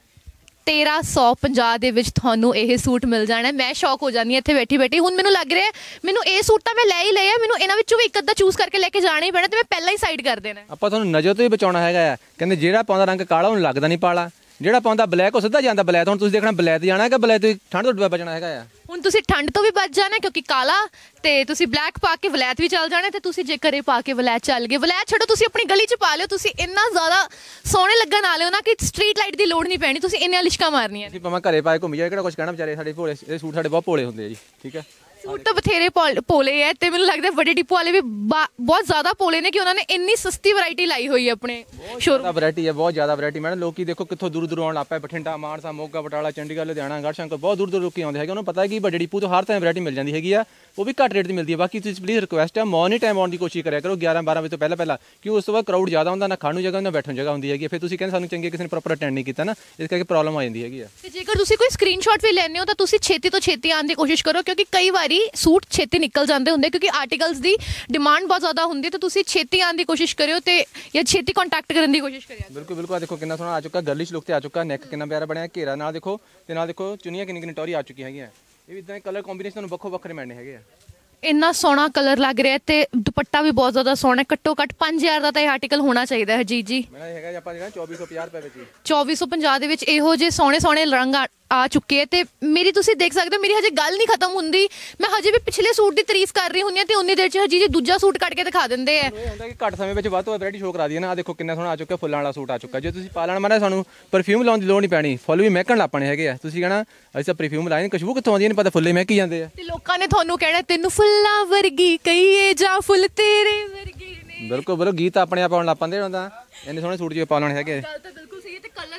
1350 ਦੇ ਵਿੱਚ ਤੁਹਾਨੂੰ ਇਹ ਸੂਟ ਮਿਲ ਜਾਣਾ। ਮੈਂ ਸ਼ੌਕ ਹੋ ਜਾਂਦੀ ਹਾਂ ਇੱਥੇ ਬੈਠੀ ਬੈਠੀ। ਹੁਣ ਮੈਨੂੰ ਲੱਗ ਰਿਹਾ ਮੈਨੂੰ ਇਹ ਸੂਟ ਤਾਂ ਮੈਂ ਲੈ ਹੀ ਲਿਆ, ਮੈਨੂੰ ਇਹਨਾਂ ਵਿੱਚੋਂ ਵੀ ਇੱਕ ਅੱਧਾ ਚੂਜ਼ ਕਰਕੇ ਲੈ ਕੇ ਜਾਣਾ ਹੀ ਪੈਣਾ ਤੇ ਮੈਂ ਪਹਿਲਾਂ ਹੀ ਸਾਈਡ ਕਰ ਦੇਣਾ। ਆਪਾਂ ਤੁਹਾਨੂੰ ਨਜ਼ਰ ਤੋਂ ਹੀ ਬਚਾਉਣਾ ਹੈਗਾ ਆ। ਕਹਿੰਦੇ ਜਿਹੜਾ ਪਾਉਂਦਾ ਰੰਗ ਕਾਲਾ ਉਹਨੂੰ ਲੱਗਦਾ ਨਹੀਂ ਪਾਲਾ, ਜਿਹੜਾ ਪਾਉਂਦਾ ਬਲੈਕ ਉਹ ਸਿੱਧਾ ਜਾਂਦਾ ਬਲੈਕ। ਹੁਣ ਤੁਸੀਂ ਦੇਖਣਾ ਬਲੈਕ ਜਾਣਾ ਹੈਗਾ, ਬਲੈਕ ਤੋਂ ਠੰਡ ਤੋਂ ਬਚਣਾ ਹੈਗਾ ਆ। ਹੁਣ ਤੁਸੀਂ ਠੰਡ ਤੋਂ ਵੀ ਬਚ ਜਾਣਾ ਕਿਉਂਕਿ ਕਾਲਾ ਤੇ ਤੁਸੀਂ ਬਲੈਕ ਪਾ ਕੇ ਵਲੈਤ ਵੀ ਚੱਲ ਜਾਣਾ ਤੇ ਤੁਸੀਂ ਜੇ ਘਰੇ ਪਾ ਕੇ ਵਲੈਤ ਚੱਲ ਗਏ, ਵਲੈਤ ਛੱਡੋ ਤੁਸੀਂ ਆਪਣੀ ਗਲੀ 'ਚ ਪਾ ਲਿਓ, ਤੁਸੀਂ ਇੰਨਾ ਜ਼ਿਆਦਾ ਸੋਹਣੇ ਲੱਗਣ ਵਾਲੇ ਹੋ ਨਾ ਕਿ ਸਟਰੀਟ ਲਾਈਟ ਦੀ ਲੋੜ ਨਹੀਂ ਪੈਣੀ, ਤੁਸੀਂ ਇੰਨੀਆਂ ਲਿਸ਼ਕਾਂ ਮਾਰਨੀਆਂ। ਅਸੀਂ ਭਾਵੇਂ ਘਰੇ ਪਾ ਕੇ ਘੁੰਮੀ ਜਾਏ, ਕਿਹੜਾ ਕੁਝ ਕਹਿਣਾ। ਵਿਚਾਰੇ ਸਾਡੇ ਭੋਲੇ, ਇਹ ਸੂਟ ਸਾਡੇ ਬਹੁਤ ਭੋਲੇ ਹੁੰਦੇ ਆ ਜੀ, ਠੀਕ ਹੈ। ਸੂਟ ਤਾਂ ਬਥੇਰੇ ਭੋਲੇ ਹੈ ਤੇ ਮੈਨੂੰ ਲੱਗਦਾ ਵੱਡੇ ਡਿਪੂ ਵਾਲੇ ਵੀ ਬਹੁਤ ਜ਼ਿਆਦਾ ਭੋਲੇ ਨੇ ਕਿ ਉਹਨਾਂ ਨੇ ਇੰਨੀ ਸਸਤੀ ਵੈਰਾਈਟੀ ਲਾਈ ਹੋਈ ਹੈ ਆਪਣੇ ਸ਼ੋਰੂਮ। ਵੈਰਾਈਟੀ ਹੈ, ਬਹੁਤ ਜ਼ਿਆਦਾ ਵੈਰਾਈਟੀ। ਮੈਡਮ ਲੋਕੀ ਦੇਖੋ ਕਿੱਥੋਂ ਦੂਰ ਦੂਰ ਆਉਣ ਲੱਗ ਪਏ, ਬਠਿੰਡਾ, ਮਾਨਸਾ, ਮੋਗਾ, ਬਟਾਲਾ, ਚੰਡੀਗੜ੍ਹ, ਲੁਧਿਆਣਾ, ਗੜ੍ਹਸ਼ੰਕਰ, ਬਹੁਤ ਦੂਰ ਦੂਰ ਲੋਕੀ ਆਉਂਦੇ ਹੈਗੇ। ਉਹਨੂੰ ਪਤਾ ਹੈ ਕਿ ਵੱਡੇ ਡਿਪੂ ਤੋਂ ਹਰ ਤਰ੍ਹਾਂ ਦੀ ਵੈਰਾਈਟੀ ਮਿਲ ਜਾਂਦੀ ਹੈਗੀ ਆ, ਉਹ ਵੀ ਘੱਟ ਰੇਟ ਦੀ ਮਿਲਦੀ ਹੈ। ਬਾਕੀ ਤੁਸੀਂ ਪਲੀਜ਼ ਰਿਕੁਐਸਟ ਹੈ ਮੋਰਨਿੰਗ ਟਾਈਮ ਆਉਣ ਦੀ ਕੋਸ਼ਿਸ਼ ਕਰਿਆ ਕਰੋ 11-12 ਵਜੇ ਤੋਂ ਪਹਿਲਾਂ, ਕਿਉਂ ਉਸ ਤੋਂ ਬਾਅਦ ਕਰਾਊਡ ਜ਼ਿਆਦਾ ਹੁੰਦਾ, ਨਾ ਖਾਣ ਨੂੰ ਜਗ੍ਹਾ ਨਾ ਬੈਠਣ ਜਗ੍ਹਾ ਹੁੰਦੀ ਹੈਗੀ। ਫਿਰ ਤੁਸੀਂ ਕਹਿੰਦੇ ਸਾਨੂੰ ਚੰਗੇ ਕਿਸੇ ਨੇ ਪ੍ਰੋਪਰ ਅਟੈਂਡ ਨਹੀਂ ਕੀਤਾ ਨਾ, ਇਸ ਕਰਕੇ ਪ੍ਰੋਬਲਮ ਆ ਜਾਂਦੀ ਹੈਗੀ ਆ। ਤੇ ਜੇਕਰ ਤੁਸੀਂ ਕੋਈ ਸਕਰੀਨਸ਼ਾਟ ਵੀ ਲੈਣੇ ਹੋ ਤਾਂ ਤੁਸੀਂ ਛੇਤੀ ਤੋਂ ਛੇਤੀ ਆਉਣ ਦੀ ਕੋਸ਼ਿਸ਼ ਕਰੋ, ਕਿਉਂਕਿ ਕਈ ਵਾਰੀ ਸੂਟ ਛੇਤੀ ਨਿਕਲ ਜਾਂਦੇ ਹੁੰਦੇ ਕਿਉਂਕਿ ਆਰਟੀਕਲਸ ਦੀ ਡਿਮਾਂਡ ਬਹੁਤ ਜ਼ਿਆਦਾ ਹੁੰਦੀ ਹੈ। ਤਾਂ ਤੁਸੀਂ ਛੇਤੀ ਆਉਣ ਦੀ ਕੋਸ਼ਿਸ਼ ਕਰਿਓ ਤੇ ਜਾਂ ਛੇਤੀ ਕੰਟੈਕਟ ਕਰਨ ਦੀ ਕੋਸ਼ਿਸ਼ ਕਰਿਓ। ਬਿਲਕੁਲ ਬਿਲਕੁਲ। ਦੇਖੋ ਕਿੰਨਾ ਸੋਹਣਾ ਆ ਚੁੱਕਾ, ਗਰਲਿਸ਼ ਲੁੱਕ ਤੇ ਆ ਚੁੱਕਾ, ਨੈਕ ਕਿੰਨਾ ਪਿਆਰਾ ਬਣਿਆ, ਘੇਰਾ ਨਾਲ ਦੇਖੋ ਤੇ ਨਾਲ ਦੇਖੋ ਚੁੰਨੀਆਂ ਕਿੰਨੀ ਕਿੰਨੀ ਟੌਰੀ ਆ ਚੁੱਕੀਆਂ ਹੈਗੀਆਂ। ਇਹ ਵੀ ਇਦਾਂ ਕਲਰ ਕੰਬੀਨੇਸ਼ਨ ਤੁਹਾਨੂੰ ਵੱਖੋ ਵੱਖਰੇ ਮਿਲਣੇ ਹੈਗੇ ਆ। ਇੰਨਾ ਸੋਹਣਾ ਕਲਰ ਲੱਗ ਰਿਹਾ ਤੇ ਦੁਪੱਟਾ ਵੀ ਬਹੁਤ ਜ਼ਿਆਦਾ ਸੋਹਣਾ। ਘੱਟੋ ਘੱਟ 5000 ਦਾ ਤਾਂ ਇਹ ਆਰਟੀਕਲ ਹੋਣਾ ਚਾਹੀਦਾ ਹੈ। ਜੀ ਮੇਰਾ ਇਹ ਹੈਗਾ ਆਪਾਂ ਜਿਹੜਾ 2450 ਰੁਪਏ ਵਿੱਚ 2450 ਦੇ ਵਿੱਚ ਇਹੋ ਜਿਹੇ ਸੋਹਣੇ ਸੋਹਣੇ ਰੰਗ ਆ ਚੁੱਕੇ ਹੈ ਤੇ ਮੇਰੀ ਤੁਸੀਂ ਦੇਖ ਸਕਦੇ ਹੋ ਮੇਰੀ ਹਜੇ ਗੱਲ ਨਹੀਂ ਖਤਮ ਹੁੰਦੀ, ਮੈਂ ਹਜੇ ਵੀ ਪਿਛਲੇ ਸੂਟ ਦੀ ਤਾਰੀਫ ਕਰ ਰਹੀ ਹੁੰਦੀ ਹਾਂ ਤੇ ਉਨੀ ਦੇਰ 'ਚ ਹਜੀ ਜੀ ਦੂਜਾ ਸੂਟ ਕੱਢ ਕੇ ਦਿਖਾ ਦਿੰਦੇ ਆ। ਇਹ ਹੁੰਦਾ ਕਿ ਘੱਟ ਸਮੇਂ ਵਿੱਚ ਵੱਧ ਤੋਂ ਵੱਧ ਵੈਰਾਈਟੀ ਸ਼ੋਅ ਕਰਾ ਦਈਏ ਨਾ। ਆ ਦੇਖੋ ਕਿੰਨਾ ਸੋਹਣਾ ਆ ਚੁੱਕਾ, ਫੁੱਲਾਂ ਵਾਲਾ ਸੂਟ ਆ ਚੁੱਕਾ। ਜੇ ਤੁਸੀਂ ਪਾ ਲੈਣਾ ਮਾਰਾ ਸਾਨੂੰ ਪਰਫਿਊਮ ਲਾਉਣ ਦੀ ਲੋੜ ਨਹੀਂ ਪੈਣੀ, ਫੁੱਲ ਵੀ ਮਹਿਕਣ ਲੱਗ ਪਣੇ ਹੈਗੇ ਆ। ਤੁਸੀਂ ਕਹਿਣਾ ਅਸੀਂ ਤਾਂ ਪਰਫਿਊਮ ਲਾਏ, ਖੁਸ਼ਬੂ ਕਿੱਥੋਂ ਆਉਂਦੀ ਨਹੀਂ ਪਤਾ, ਫੁੱਲੇ ਮਹਿਕੀ ਜਾਂਦੇ ਆ। ਤੇ ਲੋਕਾਂ ਨੇ ਤੁਹਾਨੂੰ ਕਹਿਣਾ ਤੈਨੂੰ ਫੁੱਲਾਂ ਵਰਗੀ ਕਹੀਏ ਜਾਂ ਫੁੱਲ ਤੇਰੇ ਵਰਗੇ ਨੇ। ਬਿਲਕੁਲ ਬਿਲਕੁਲ, ਗੀਤ ਆਪਣੇ ਆਪ ਆਉਣ ਲੱਗ ਪੈਂਦੇ ਹੁੰਦਾ। ਇੰਨੇ ਸੋਹਣੇ ਸੂਟ ਜਿਵੇਂ ਪਾ ਲੈਣੇ ਹੈਗੇ। ਗੱਲ ਤਾਂ ਬਿਲਕੁਲ ਸਹੀ ਹੈ ਤੇ ਕਲਰ ਵੀ ਬਹੁਤ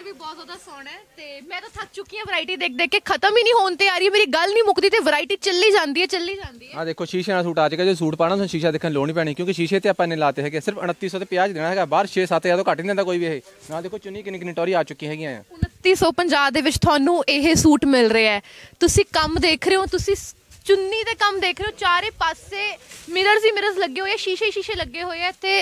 ਦਾ ਸੋਹਣਾ ਹੈ ਤੇ ਮੈਂ ਤਾਂ ਥੱਕ ਚੁੱਕੀ ਹਾਂ ਵੈਰਾਈਟੀ ਦੇਖ ਦੇਖ ਕੇ, ਖਤਮ ਹੀ ਨਹੀਂ ਹੋਣ ਤੇ ਆ ਰਹੀ ਹੈ, ਮੇਰੀ ਗੱਲ ਨਹੀਂ ਮੁੱਕਦੀ ਤੇ ਵੈਰਾਈਟੀ ਚੱਲੀ ਜਾਂਦੀ ਹੈ ਚੱਲੀ ਜਾਂਦੀ ਹੈ। ਆ ਦੇਖੋ ਸ਼ੀਸ਼ੇ ਨਾਲ ਸੂਟ ਆ ਚੁੱਕਾ, ਜੇ ਸੂਟ ਪਾਣਾ ਤੁਹਾਨੂੰ ਸ਼ੀਸ਼ਾ ਦੇਖਣ ਲੋੜ ਨਹੀਂ ਪੈਣੀ, ਕਿਉਂਕਿ ਸ਼ੀਸ਼ੇ ਤੇ ਆਪਾਂ ਨੇ ਲਾਤੇ ਹੈਗੇ ਸਿਰਫ 2900 ਤੇ 50 ਦੇਣਾ ਹੈਗਾ, ਬਾਹਰ 6-7 ਤੋਂ ਘੱਟ ਨਹੀਂ ਦਿੰਦਾ ਕੋਈ ਵੀ। ਇਹ ਨਾਲ ਦੇਖੋ ਚੁੰਨੀ ਕਿੰਨੀ ਕਿੰਨੀ ਟੌਰੀ ਆ ਚੁੱਕੀ ਹੈਗੀਆਂ ਆ। 2950 ਦੇ ਵਿੱਚ ਤੁਹਾਨੂੰ ਇਹ ਸੂਟ ਮਿਲ ਰਿਹਾ ਹੈ। ਤੁਸੀਂ ਕੰਮ ਦੇਖ ਰਹੇ ਹੋ, ਤੁਸੀਂ ਚੁੰਨੀ ਦੇ ਕੰਮ ਦੇਖ ਰਹੇ ਹੋ, ਚਾਰੇ ਪਾਸੇ ਮਿਰਰਸ ਹੀ ਮਿਰਰਸ ਲੱਗੇ ਹੋਏ ਆ, ਸ਼ੀਸ਼ੇ ਹੀ ਸ਼ੀਸ਼ੇ ਲੱਗੇ ਹੋਏ ਆ ਤੇ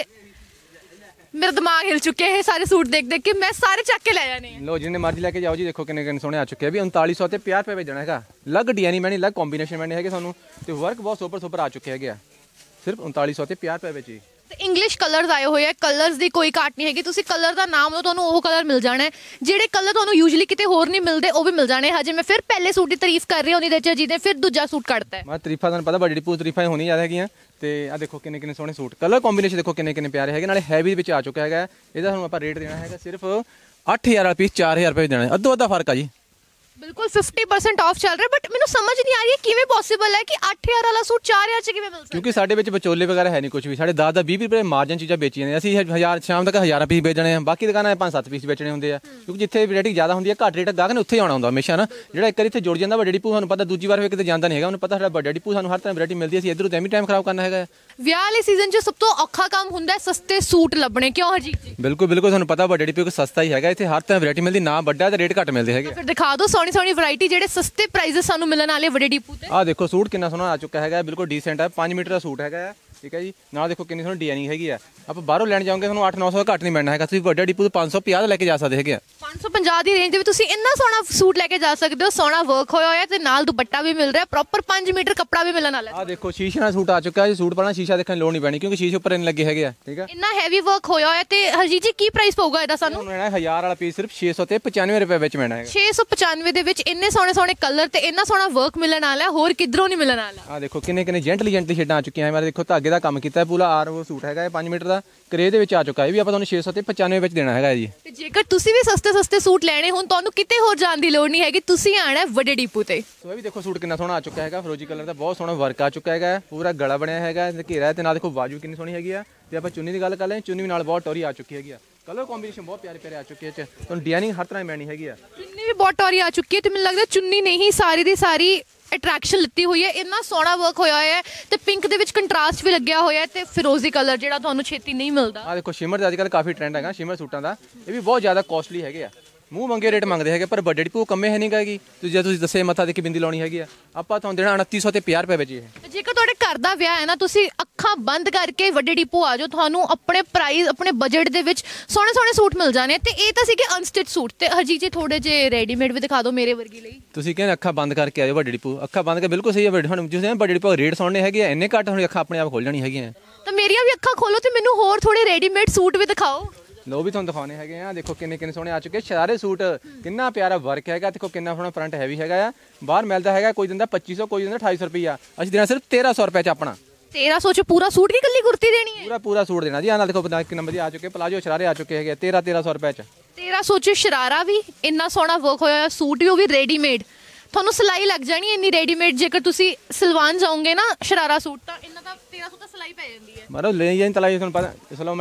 ਮੇਰਾ ਦਿਮਾਗ ਹਿਲ ਚੁੱਕਿਆ ਇਹ ਸਾਰੇ ਸੂਟ ਦੇਖ ਦੇਖ ਕੇ, ਮੈਂ ਸਾਰੇ ਚੱਕ ਕੇ ਲੈ ਜਾਣੇ ਆ। ਲੋ ਜਿੰਨੇ ਮਰਜ਼ੀ ਲੈ ਕੇ ਜਾਓ ਜੀ, ਦੇਖੋ ਕਿੰਨੇ ਕਿੰਨੇ ਸੋਹਣੇ ਆ ਚੁੱਕੇ ਆ ਵੀ। 3900 ਤੇ 50 ਰੁਪਏ ਵੇਚਣਾ ਹੈਗਾ, ਅਲੱਗ ਡਿਜ਼ਾਈਨ ਮੈਨੇ ਅਲੱਗ ਕੰਬੀਨੇਸ਼ਨ ਮੈਨੇ ਹੈਗੇ ਤੁਹਾਨੂੰ, ਤੇ ਵਰਕ ਬਹੁਤ ਸੁਪਰ ਆ ਚੁੱਕੇ ਹੈਗੇ ਆ ਸਿਰਫ 3900 ਤੇ 50 ਰੁਪਏ ਵਿੱਚ ਹੀ। ਤੇ ਇੰਗਲਿਸ਼ ਕਲਰਸ ਆਏ ਹੋਏ ਆ, ਕਲਰਸ ਦੀ ਕੋਈ ਘਾਟ ਨਹੀਂ ਹੈਗੀ, ਤੁਸੀਂ ਕਲਰ ਦਾ ਨਾਮ ਲਓ ਤੁਹਾਨੂੰ ਉਹ ਕਲਰ ਮਿਲ ਜਾਣਾ ਹੈ। ਜਿਹੜੇ ਕਲਰ ਤੁਹਾਨੂੰ ਯੂਜੂਲੀ ਕਿਤੇ ਹੋਰ ਨਹੀਂ ਮਿਲਦੇ ਉਹ ਵੀ ਮਿਲ ਜਾਣੇ। ਹਜੇ ਮੈਂ ਫਿਰ ਪਹਿਲੇ ਸੂਟ ਦੀ ਤਾਰੀਫ ਕਰ ਰਹੀ ਹਾਂ, ਉਹਦੀ ਦੇ ਚ ਜਿਹਨੇ ਫਿਰ ਦੂਜਾ ਸੂਟ ਕੱਢਤਾ ਹੈ। ਮੈਂ ਤਾਰੀਫਾਂ ਤੁਹਾਨੂੰ ਪਤਾ ਬੜੀ ਪੂ ਤਾਰੀਫਾਂ ਹੋਣੀ ਜ਼ਿਆਦਾ ਹੈਗੀਆਂ। ਤੇ ਆ ਦੇਖੋ ਕਿੰਨੇ ਕਿੰਨੇ ਸੋਹਣੇ ਸੂਟ, ਕਲਰ ਕੰਬੀਨੇਸ਼ਨ ਦੇਖੋ ਕਿੰਨੇ ਕਿੰਨੇ ਪਿਆਰੇ ਹੈਗੇ, ਨਾਲੇ ਹੈਵੀ ਵਿੱਚ ਆ ਚੁੱਕਾ ਹੈਗਾ। ਇਹਦਾ ਤੁਹਾਨੂੰ ਆਪਾਂ ਰੇਟ ਦੇਣਾ ਹੈਗਾ ਸਿਰਫ 8000 ਵਾਲਾ ਪੀਸ 4000 ਰੁਪਏ ਦੇਣਾ, ਅੱਧੋ ਅੱਧਾ ਫਰਕ ਆ ਜੀ। ਬਿਲਕੁਲ 50% ਆਫ ਚੱਲ ਰਿਹਾ, ਬਟ ਮੈਨੂੰ ਸਮਝ ਨਹੀਂ ਆ ਰਹੀ ਕਿਵੇਂ ਪੋਸੀਬਲ ਹੈ ਕਿ 8000 ਵਾਲਾ ਸੂਟ 4000 ਚ ਕਿਵੇਂ ਮਿਲ ਸਕਦਾ। ਕਿਉਂਕਿ ਸਾਡੇ ਵਿੱਚ ਵਿਚੋਲੇ ਵਗੈਰਾ ਹੈ ਨਹੀਂ ਕੁਝ ਵੀ, ਸਾਡੇ 10-20 ਰੁਪਏ ਮਾਰਜਨ ਚੀਜ਼ਾਂ ਵੇਚੀਆਂ ਨੇ ਅਸੀਂ। 1000 ਸ਼ਾਮ ਤੱਕ 1000 ਪੀਸ ਵੇਚਣੇ ਆ, ਬਾਕੀ ਦੁਕਾਨਾਂ 5-7 ਪੀਸ ਵੇਚਣੇ ਹੁੰਦੇ ਆ, ਕਿਉਂਕਿ ਜਿੱਥੇ ਵੈਰਾਈਟੀ ਜ਼ਿਆਦਾ ਹੁੰਦੀ ਹੈ ਘੱਟ ਰੇਟ ਗਾਹਕ ਨੇ ਉੱਥੇ ਆਉਣਾ ਹੁੰਦਾ ਹਮੇਸ਼ਾ ਨਾ। ਜਿਹੜਾ ਇੱਕ ਵਾਰੀ ਇੱਥੇ ਜੁੜ ਜਾਂਦਾ ਵੱਡੇ ਡਿਪੂ, ਤੁਹਾਨੂੰ ਪਤਾ ਦੂਜੀ ਵਾਰ ਫਿਰ ਕਿਤੇ ਜਾਂਦਾ ਨਹੀਂ ਹੈਗਾ, ਉਹਨੂੰ ਪਤਾ ਸਾਡਾ ਵੱਡਾ ਡਿਪੂ ਸਾਨੂੰ ਹਰ ਤਰ੍ਹਾਂ ਵੈਰਾਈਟੀ ਮਿਲਦੀ ਹੈ, ਅਸੀਂ ਇੱਧਰੋਂ ਐਵੇਂ ਟਾਈਮ ਖਰਾਬ ਕਰਨਾ ਹੈਗਾ। ਵਿਆਹ ਵਾਲੇ ਸੀਜ਼ਨ 'ਚ ਸਭ ਤੋਂ ਔਖਾ ਕੰਮ ਹੁੰਦਾ ਹੈ ਸਸਤੇ ਸੂਟ ਲੱਭਣੇ, ਕਿਉਂ ਹਰਜੀਤ ਜੀ? ਬਿਲਕੁਲ ਬਿਲਕੁਲ, ਤੁਹਾਨੂੰ ਪਤਾ ਵੱਡਾ ਡਿਪੂ ਸਸਤਾ ਹੀ ਹੈਗਾ, ਇੱਥੇ ਹਰ ਤਰ੍ਹਾਂ ਵੈਰਾਈਟੀ ਮਿਲਦੀ, ਨਾ ਵੱਡਾ ਤੇ ਰੇਟ ਘੱਟ ਮਿਲਦੇ ਹੈਗੇ। ਫਿਰ ਦਿਖਾ ਦਿਓ ਸੋਹਣੀ ਸੋਹਣੀ ਵੈਰਾਈਟੀ ਜਿਹੜੇ ਸਸਤੇ ਪ੍ਰਾਈਸਸ ਸਾਨੂੰ ਮਿਲਣ ਵਾਲੇ ਵੱਡੇ ਡਿਪੂ ਤੇ। ਆਹ ਦੇਖੋ ਸੂਟ ਕਿੰਨਾ ਸੋਹਣਾ ਆ ਚੁੱਕਾ ਹੈਗਾ, ਬਿਲਕੁਲ ਡੀਸੈਂਟ ਹੈ, 5 ਮੀਟਰ ਦਾ ਸੂਟ ਹੈਗਾ, ਠੀਕ ਹੈ ਜੀ। ਨਾਲ ਦੇਖੋ ਕਿੰਨੀ ਸੋਹਣੀ ਡਿਜ਼ਾਈਨਿੰਗ ਹੈਗੀ ਆ। ਆਪਾਂ ਬਾਹਰੋਂ ਲੈਣ ਜਾਓਗੇ ਤੁਹਾਨੂੰ 800-900 ਘੱਟ ਨਹੀਂ ਮਿਲਣਾ ਹੈਗਾ, ਤੁਸੀਂ ਵੱਡਾ ਡਿਪੂ ਤੋਂ 550 ਦਾ ਲੈ ਕੇ ਜਾ ਸਕਦੇ ਹੈਗੇ ਆ। 550 ਦੀ ਰੇਂਜ ਦੇ ਵਿੱਚ ਤੁਸੀਂ ਇੰਨਾ ਸੋਹਣਾ ਸੂਟ ਲੈ ਕੇ ਜਾ ਸਕਦੇ ਹੋ, ਸੋਹਣਾ ਵਰਕ ਹੋਇਆ ਹੋਇਆ ਤੇ ਨਾਲ ਦੁਪੱਟਾ ਵੀ ਮਿਲ ਰਿਹਾ, ਪ੍ਰੋਪਰ 5 ਮੀਟਰ ਕੱਪੜਾ ਵੀ ਮਿਲਣ ਵਾਲਾ ਹੈ। ਆਹ ਦੇਖੋ ਸ਼ੀਸ਼ੇ ਨਾਲ ਸੂਟ ਆ ਚੁੱਕਾ ਹੈ, ਸੂਟ ਪਾਣਾ ਸ਼ੀਸ਼ਾ ਦੇਖਣ ਲੋੜ ਨਹੀਂ ਪੈਣੀ, ਕਿਉਂਕਿ ਸ਼ੀਸ਼ੇ ਉੱਪਰ ਇੰਨੇ ਲੱਗੇ ਹੈਗੇ ਆ, ਠੀਕ ਹੈ। ਇੰਨਾ ਹੈਵੀ ਵਰਕ ਹੋਇਆ ਹੋਇਆ ਤੇ ਹਰਜੀਤ ਜੀ ਕੀ ਪ੍ਰਾਈਸ ਪਊਗਾ ਇਹਦਾ ਸਾਨੂੰ? 1000 ਵਾਲਾ ਪੀਸ ਸਿਰਫ 600 ਤੇ 95 ਰੁਪਏ ਵਿੱਚ ਮਿਲਣਾ ਹੈਗਾ। 695 ਦੇ ਵਿੱਚ ਇੰਨੇ ਸੋਹਣੇ ਸੋਹਣੇ ਕਲਰ ਤੇ ਇੰਨਾ ਸੋਹਣਾ ਵਰਕ ਮਿਲਣ ਵਾਲਾ, ਹੋਰ ਕਿਧਰੋਂ ਨਹੀਂ ਮਿਲਣ ਵਾਲਾ। ਆਹ ਦੇਖੋ ਕਿੰਨੇ ਕਿੰਨੇ ਜੈਂਟਲੀ ਸ਼ੇਡਾਂ ਆ ਚੁੱਕੀਆਂ ਹੈ, ਮਾਰੇ ਦੇਖੋ ਧਾਗੇ ਦਾ ਕੰਮ ਕੀਤਾ ਹੈ ਪੂਰਾ। ਆਰ ਉਹ ਸੂਟ ਹੈਗਾ 5 ਮੀਟਰ ਦਾ, ਕਰੇ ਦੇ ਵਿੱਚ ਆ ਚੁੱਕਾ ਹੈ, ਵੀ ਆਪਾਂ ਤੁਹਾਨੂੰ 600 ਤੇ 95 ਵਿੱਚ ਦੇਣਾ ਹੈਗਾ ਜੀ। ਤੇ ਜੇਕਰ ਤੁਸੀਂ ਵੀ ਸਸਤੇ ਸੂਟ ਲੈਣੇ ਹੋਣ, ਤੁਹਾਨੂੰ ਕਿਤੇ ਹੋਰ ਜਾਣ ਦੀ ਲੋੜ ਨਹੀਂ ਹੈਗੀ, ਤੁਸੀਂ ਆਣਾ ਵੱਡੇ ਡਿਪੂ ਤੇ। ਸੋ ਇਹ ਵੀ ਦੇਖੋ ਸੂਟ ਕਿੰਨਾ ਸੋਹਣਾ ਆ ਚੁੱਕਾ ਹੈਗਾ, ਫਰੋਜੀ ਕਲਰ ਦਾ ਬਹੁਤ ਸੋਹਣਾ ਵਰਕ ਆ ਚੁੱਕਾ ਹੈਗਾ, ਪੂਰਾ ਗਲਾ ਬਣਿਆ ਹੈਗਾ, ਘੇਰਾ ਹੈ ਤੇ ਨਾਲ ਦੇਖੋ ਬਾਜੂ ਕਿੰਨੀ ਸੋਹਣੀ ਹੈਗੀ ਆ। ਤੇ ਆਪਾਂ ਚੁੰਨੀ ਦੀ ਗੱਲ ਕਰ ਲਈਏ, ਚੁੰਨੀ ਵੀ ਨਾਲ ਬਹੁਤ ਟੌਰੀ ਆ ਚੁੱਕੀ ਹੈਗੀ ਆ, ਕਲਰ ਕੰਬੀਨੇਸ਼ਨ ਬਹੁਤ ਪਿਆਰੇ ਪਿਆਰੇ ਆ ਚੁੱਕੇ ਹੈ, ਤੁਹਾਨੂੰ ਡਿਜ਼ਾਈਨਿੰਗ ਹਰ ਤਰ੍ਹਾਂ ਮਿਲਣੀ ਹੈਗੀ ਆ। ਚੁੰਨੀ ਵੀ ਬਹੁਤ ਟੌਰੀ ਆ ਚੁੱਕੀ ਹੈ ਤੇ ਮੈਨੂੰ ਲੱਗਦਾ ਚੁੰਨੀ ਨਹੀਂ ਸਾਰੀ ਦੀ ਸਾਰੀ ਅਟਰੈਕਸ਼ਨ ਲਿੱਤੀ ਹੋਈ ਹੈ, ਇੰਨਾ ਸੋਹਣਾ ਵਰਕ ਹੋਇਆ ਹੋਇਆ ਹੈ ਤੇ ਪਿੰਕ ਦੇ ਵਿੱਚ ਕੰਟਰਾਸਟ ਵੀ ਲੱਗਿਆ ਹੋਇਆ ਹੈ ਤੇ ਫਿਰੋਜ਼ੀ ਕਲਰ ਜਿਹੜਾ ਤੁਹਾਨੂੰ ਛੇਤੀ ਨਹੀਂ ਮਿਲਦਾ। ਆ ਦੇਖੋ ਸ਼ਿਮਰ ਦਾ ਅੱਜ ਕੱਲ੍ਹ ਕਾਫੀ ਟ੍ਰੈਂਡ ਹੈਗਾ ਸ਼ਿਮਰ ਸੂਟਾਂ ਦਾ, ਇਹ ਵੀ ਬਹੁਤ ਜ਼ਿਆਦਾ ਕੋਸਟਲੀ ਹੈਗੇ ਆ, ਮੂੰਹ ਮੰਗੇ ਰੇਟ ਮੰਗਦੇ ਹੈਗੇ, ਪਰ ਵੱਡੇ ਡਿਪੂ ਕੰਮੇ ਹੈ ਨਹੀਂ ਗਾਗੀ। ਤੁਸੀਂ ਜੇ ਤੁਸੀਂ ਦੱਸੇ ਮੱਥਾ ਦੇ ਕੇ ਬਿੰਦੀ ਲਾਉਣੀ ਹੈਗੀ ਆ, ਆਪਾਂ ਤੁਹਾਨੂੰ ਦੇਣਾ 2900 ਤੇ 50 ਰੁਪਏ ਵਿੱਚ ਇਹ। ਜੇਕਰ ਤੁਹਾਡੇ ਘਰ ਦਾ ਵਿਆਹ ਹੈ ਨਾ, ਤੁਸੀਂ ਅੱਖਾਂ ਬੰਦ ਕਰਕੇ ਵੱਡੇ ਡਿਪੂ ਆ ਜਾਓ, ਤੁਹਾਨੂੰ ਆਪਣੇ ਪ੍ਰਾਈਸ ਆਪਣੇ ਬਜਟ ਦੇ ਵਿੱਚ ਸੋਹਣੇ ਸੋਹਣੇ ਸੂਟ ਮਿਲ ਜਾਣੇ। ਤੇ ਇਹ ਤਾਂ ਸੀਗੇ ਅਨਸਟਿਚ ਸੂਟ, ਤੇ ਹਰਜੀਤ ਜੀ ਥੋੜੇ ਜਿਹੇ ਰੈਡੀਮੇਡ ਵੀ ਦਿਖਾ ਦਿਓ ਮੇਰੇ ਵਰਗੀ ਲਈ। ਤੁਸੀਂ ਕਹਿੰਦੇ ਅੱਖਾਂ ਬੰਦ ਕਰਕੇ ਆਇਓ ਵੱਡੇ ਡਿਪੂ, ਅੱਖਾਂ ਬੰਦ ਕੇ ਬਿਲਕੁਲ ਸਹੀ ਹੈ। ਹੁਣ ਤੁਸੀਂ ਵੱਡੇ ਡਿਪੂ ਰੇਟ ਸੁਣਨੇ ਹੈਗੇ ਆ ਇੰਨੇ ਘੱਟ, ਹੁਣ ਅੱਖਾਂ ਆਪਣੇ ਆਪ ਖੋਲ ਜਾਣੀ ਹੈਗੀਆਂ। ਤਾਂ ਮੇਰੀਆਂ ਵੀ ਅੱਖਾਂ ਖੋਲੋ ਤੇ ਮੈਨੂੰ ਹੋਰ ਥੋੜੇ ਰੈਡੀਮੇਡ ਸੂਟ ਵੀ ਦਿਖਾਓ। ਲੋ ਵੀ ਤੁਹਾਨੂੰ ਦਿਖਾਉਣੇ ਹੈਗੇ ਆ, ਦੇਖੋ ਕਿੰਨੇ ਕਿੰਨੇ ਸੋਹਣੇ ਆ ਚੁੱਕੇ ਸ਼ਰਾਰੇ ਸੂਟ, ਕਿੰਨਾ ਪਿਆਰਾ ਵਰਕ ਹੈਗਾ, ਦੇਖੋ ਕਿੰਨਾ ਸੋਹਣਾ ਫਰੰਟ ਹੈਵੀ ਹੈਗਾ ਆ। ਬਾਹਰ ਮਿਲਦਾ ਹੈਗਾ ਕੋਈ ਦਿੰਦਾ 2500, ਕੋਈ ਦਿੰਦਾ 2800 ਰੁਪਈਆ, ਅਸੀਂ ਦੇਣਾ ਸਿਰਫ 1300 ਰੁਪਏ ਚ ਆਪਣਾ। 1300 ਚ ਪੂਰਾ ਸੂਟ ਕੀ ਕੱਲੀ ਕੁਰਤੀ ਦੇਣੀ ਹੈ? ਪੂਰਾ ਸੂਟ ਦੇਣਾ ਜੀ। ਆ ਨਾਲ ਦੇਖੋ ਕਿ ਨੰਬਰ ਆ ਚੁੱਕੇ, ਪਲਾਜੋ ਸ਼ਰਾਰੇ ਆ ਚੁੱਕੇ ਹੈਗੇ 1300 ਰੁਪਏ ਚ। 1300 ਚ ਸ਼ਰਾਰਾ ਵੀ ਇੰਨਾ ਸੋਹਣਾ ਵਰਕ ਹੋਇਆ, ਸੂਟ ਵੀ ਉਹ ਵੀ ਰੈਡੀਮੇਡ, ਤੁਹਾਨੂੰ ਸਿਲਾਈ ਲੱਗ ਜਾਣੀ ਹੈ ਇੰਨੀ ਰੈਡੀਮੇਡ। ਜੇਕਰ ਤੁਸੀਂ ਸਿਲਵਾਨ ਜਾਓਗੇ ਨਾ ਸ਼ਰਾਰਾ ਸੂਟ, ਤਾਂ ਇਹਨਾਂ ਦਾ 1300 ਤਾਂ ਸਿਲਾਈ ਪੈ ਜਾਂਦੀ ਹੈ। ਮਤਲਬ ਲੈ ਜਾਣ ਤਲਾਈ ਤੁਹਾਨੂੰ ਪਤਾ,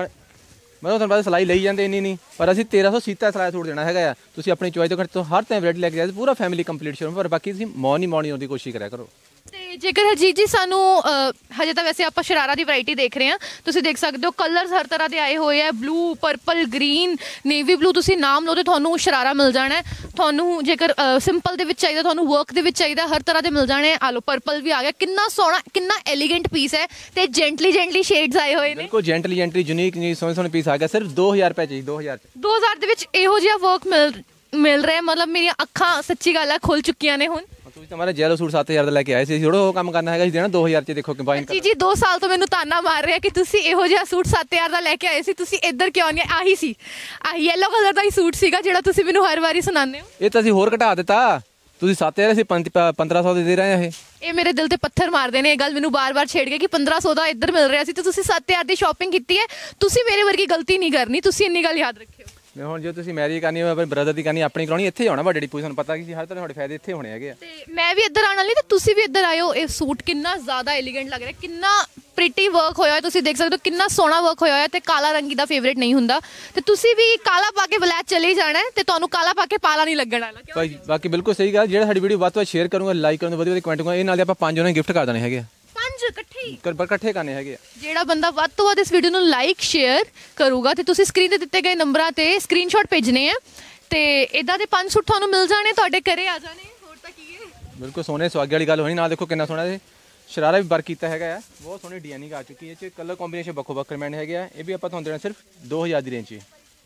ਤੁਹਾਨੂੰ ਪਤਾ ਸਿਲਾਈ ਲਈ ਜਾਂਦੇ ਇੰਨੀ ਨਹੀਂ, ਪਰ ਅਸੀਂ 1300 ਸੀਤਾ ਸਿਲਾਈ ਸੂਟ ਦੇਣਾ ਹੈਗਾ ਆ। ਤੁਸੀਂ ਆਪਣੀ ਚੋਇਸ ਤੋਂ ਹਰ ਟਾਈਮ ਵੈਰਾਈਟੀ ਲੈ ਕੇ ਜਾਓ, ਪੂਰਾ ਫੈਮਿਲੀ ਕੰਪਲੀਟ ਸ਼ੋਰੂਮ, ਪਰ ਬਾਕੀ ਤੁਸੀਂ ਮੌਰਨਿੰਗ ਆਉਣ ਦੀ ਕੋਸ਼ਿਸ਼ ਕਰਿਆ ਕਰੋ। ਤੇ ਜੇਕਰ ਹਰਜੀਤ ਜੀ ਸਾਨੂੰ ਹਜੇ ਤਾਂ ਵੈਸੇ ਆਪਾਂ ਸ਼ਰਾਰਾ ਦੀ ਵੈਰਾਈਟੀ ਦੇਖ ਰਹੇ ਹਾਂ, ਤੁਸੀਂ ਦੇਖ ਸਕਦੇ ਹੋ ਕਲਰਸ ਹਰ ਤਰ੍ਹਾਂ ਦੇ ਆਏ ਹੋਏ ਆ, blue, purple, green, navy blue, ਤੁਸੀਂ ਨਾਮ ਲਓ ਤੇ ਤੁਹਾਨੂੰ ਸ਼ਰਾਰਾ ਮਿਲ ਜਾਣਾ ਹੈ। ਤੁਹਾਨੂੰ ਜੇਕਰ ਸਿੰਪਲ ਦੇ ਵਿੱਚ ਚਾਹੀਦਾ, ਤੁਹਾਨੂੰ ਵਰਕ ਦੇ ਵਿੱਚ ਚਾਹੀਦਾ, ਹਰ ਤਰ੍ਹਾਂ ਦੇ ਮਿਲ ਜਾਣੇ। ਆ ਲੋ ਪਰਪਲ ਵੀ ਆ ਗਿਆ, ਕਿੰਨਾ ਸੋਹਣਾ ਕਿੰਨਾ ਐਲੀਗੈਂਟ ਪੀਸ ਹੈ ਤੇ ਜੈਂਟਲੀ ਸ਼ੇਡਸ ਆਏ ਹੋਏ ਨੇ, ਬਿਲਕੁਲ ਜੈਂਟਲੀ ਯੂਨੀਕ ਸੋਹਣੇ ਪੀਸ ਆ ਗਿਆ, ਸਿਰਫ 2000 ਰੁਪਏ ਚ। 2000 ਦੇ ਵਿੱਚ ਇਹੋ ਜਿਹਾ ਵਰਕ ਮਿਲ ਰਿਹਾ, ਮਤਲਬ ਮੇਰੀਆਂ ਅੱਖਾਂ ਸੱਚੀ ਗੱਲ ਹੈ ਖੁੱਲ ਚੁੱਕੀਆਂ ਨੇ ਹੁਣ। ਤੁਸੀਂ ਤਾਂ ਮਾਰਾ ਜੈਲੋ ਸੂਟ 7000 ਦਾ ਲੈ ਕੇ ਆਏ ਸੀ, ਥੋੜਾ ਉਹ ਕੰਮ ਕਰਨਾ ਹੈਗਾ ਸੀ, ਦੇਣਾ 2000 ਚ। ਦੇਖੋ ਕੰਬਾਈਨ ਜੀ 2 ਸਾਲ ਤੋਂ ਮੈਨੂੰ ਤਾਨਾ ਮਾਰ ਰਿਹਾ ਕਿ ਤੁਸੀਂ ਇਹੋ ਜਿਹਾ ਸੂਟ 7000 ਦਾ ਲੈ ਕੇ ਆਏ ਸੀ, ਤੁਸੀਂ ਇੱਧਰ ਕਿਉਂ ਨਹੀਂ ਆਹੀ ਸੀ, ਆਹ ਯੈਲੋ ਕਲਰ ਦਾ ਹੀ ਸੂਟ ਸੀਗਾ ਜਿਹੜਾ ਤੁਸੀਂ ਮੈਨੂੰ ਹਰ ਵਾਰੀ ਸੁਣਾਉਂਦੇ ਹੋ। ਇਹ ਤਾਂ ਅਸੀਂ ਹੋਰ ਘਟਾ ਦਿੱਤਾ, ਤੁਸੀਂ 7000 ਅਸੀਂ 1500 ਦੇ ਰਹੇ ਆ। ਇਹ ਮੇਰੇ ਦਿਲ ਤੇ ਪੱਥਰ ਮਾਰਦੇ ਨੇ, ਇਹ ਗੱਲ ਮੈਨੂੰ ਬਾਰ-ਬਾਰ ਛੇੜ ਕੇ ਕਿ 1500 ਦਾ ਇੱਧਰ ਮਿਲ ਰਿਹਾ ਸੀ ਤੇ ਤੁਸੀਂ 7000 ਦੀ ਸ਼ਾਪਿੰਗ ਕੀਤੀ ਹੈ। ਤੁਸੀਂ ਮੇਰੇ ਵਰਗੀ ਗਲਤੀ ਨਹੀਂ ਕਰਨੀ, ਤੁਸੀਂ ਇੰਨੀ ਗੱਲ ਯਾਦ ਰੱਖਿਓ। ਹੁਣ ਜੇ ਤੁਸੀਂ ਮੈਰਿਜ ਕਰਨੀ ਹੋਵੇ ਆਪਣੇ ਬ੍ਰਦਰ ਦੀ ਕਰਨੀ ਆਪਣੀ ਕਰਾਉਣੀ ਇੱਥੇ ਆਉਣਾ ਵੱਡੇ ਡਿਪੂ ਤੁਹਾਨੂੰ ਪਤਾ ਕਿ ਹਰ ਤਰ੍ਹਾਂ ਤੁਹਾਡੇ ਫਾਇਦੇ ਇੱਥੇ ਹੋਣੇ ਹੈਗੇ ਆ। ਤੇ ਮੈਂ ਵੀ ਇੱਧਰ ਆਉਣ ਵਾਲੀ ਤੇ ਤੁਸੀਂ ਵੀ ਇੱਧਰ ਆਇਓ। ਇਹ ਸੂਟ ਕਿੰਨਾ ਜ਼ਿਆਦਾ ਐਲੀਗੈਂਟ ਲੱਗ ਰਿਹਾ, ਕਿੰਨਾ ਪ੍ਰੀਟੀ ਵਰਕ ਹੋਇਆ ਹੋਇਆ, ਤੁਸੀਂ ਦੇਖ ਸਕਦੇ ਹੋ ਕਿੰਨਾ ਸੋਹਣਾ ਵਰਕ ਹੋਇਆ ਹੋਇਆ ਤੇ ਕਾਲਾ ਰੰਗੀ ਦਾ ਫੇਵਰੇਟ ਨਹੀਂ ਹੁੰਦਾ। ਤੇ ਤੁਸੀਂ ਵੀ ਕਾਲਾ ਪਾ ਕੇ ਬਲੈਕ ਚਲੇ ਜਾਣਾ ਤੇ ਤੁਹਾਨੂੰ ਕਾਲਾ ਪਾ ਕੇ ਪਾਲਾ ਨਹੀਂ ਲੱਗਣ ਵਾਲਾ। ਭਾਈ ਬਾਕੀ ਬਿਲਕੁਲ ਸਹੀ ਗੱਲ, ਜਿਹੜਾ ਸਾਡੀ ਵੀਡੀਓ ਵੱਧ ਤੋਂ ਵੱਧ ਸ਼ੇਅਰ ਕਰੂੰਗਾ, ਲਾਈਕ ਕਰੂੰਗਾ, ਵਧੀਆ ਵਧੀਆ ਕਮੈਂਟ ਕਰੂੰਗਾ, ਇਹ ਨਾਲ ਦੇ ਆਪਾਂ 5 ਉਹਨਾਂ ਨੂੰ ਗਿਫਟ ਕਰ ਦੇਣੇ ਹੈਗੇ ਆ। 5 ਇਕੱਠੇ ਕਰਨੇ ਹੈਗੇ ਆ। ਜਿਹੜਾ ਬੰਦਾ ਵੱਧ ਤੋਂ ਵੱਧ ਇਸ ਵੀਡੀਓ ਨੂੰ ਲਾਈਕ ਸ਼ੇਅਰ ਕਰੂਗਾ ਤੇ ਤੁਸੀਂ ਸਕਰੀਨ ਤੇ ਦਿੱਤੇ ਗਏ ਨੰਬਰਾਂ ਤੇ ਸਕਰੀਨਸ਼ਾਟ ਭੇਜਣੇ ਆ ਤੇ ਇਦਾਂ ਦੇ 5 ਸੂਟ ਤੁਹਾਨੂੰ ਮਿਲ ਜਾਣੇ, ਤੁਹਾਡੇ ਘਰੇ ਆ ਜਾਣੇ। ਹੋਰ ਤਾਂ ਕੀ ਹੈ, ਬਿਲਕੁਲ ਸੋਹਣੇ ਸੁਹਾਗੇ ਵਾਲੀ ਗੱਲ ਹੋਣੀ। ਨਾਲ ਦੇਖੋ ਕਿੰਨਾ ਸੋਹਣਾ ਇਹ ਸ਼ਰਾਰਾ ਵੀ ਵਰਕ ਕੀਤਾ ਹੈਗਾ ਆ, ਬਹੁਤ ਸੋਹਣੀ ਡਿਜ਼ਾਈਨਿੰਗ ਆ ਚੁੱਕੀ ਹੈ। ਇਹ 'ਚ ਕਲਰ ਕੰਬੀਨੇਸ਼ਨ ਵੱਖੋ ਵੱਖਰੇ ਮੈਨ ਹੈਗੇ ਆ। ਇਹ ਵੀ ਆਪਾਂ ਤੁਹਾਨੂੰ ਦੇਣਾ ਸਿਰਫ 2000 ਦੀ ਰੇਂਜ 'ਚ।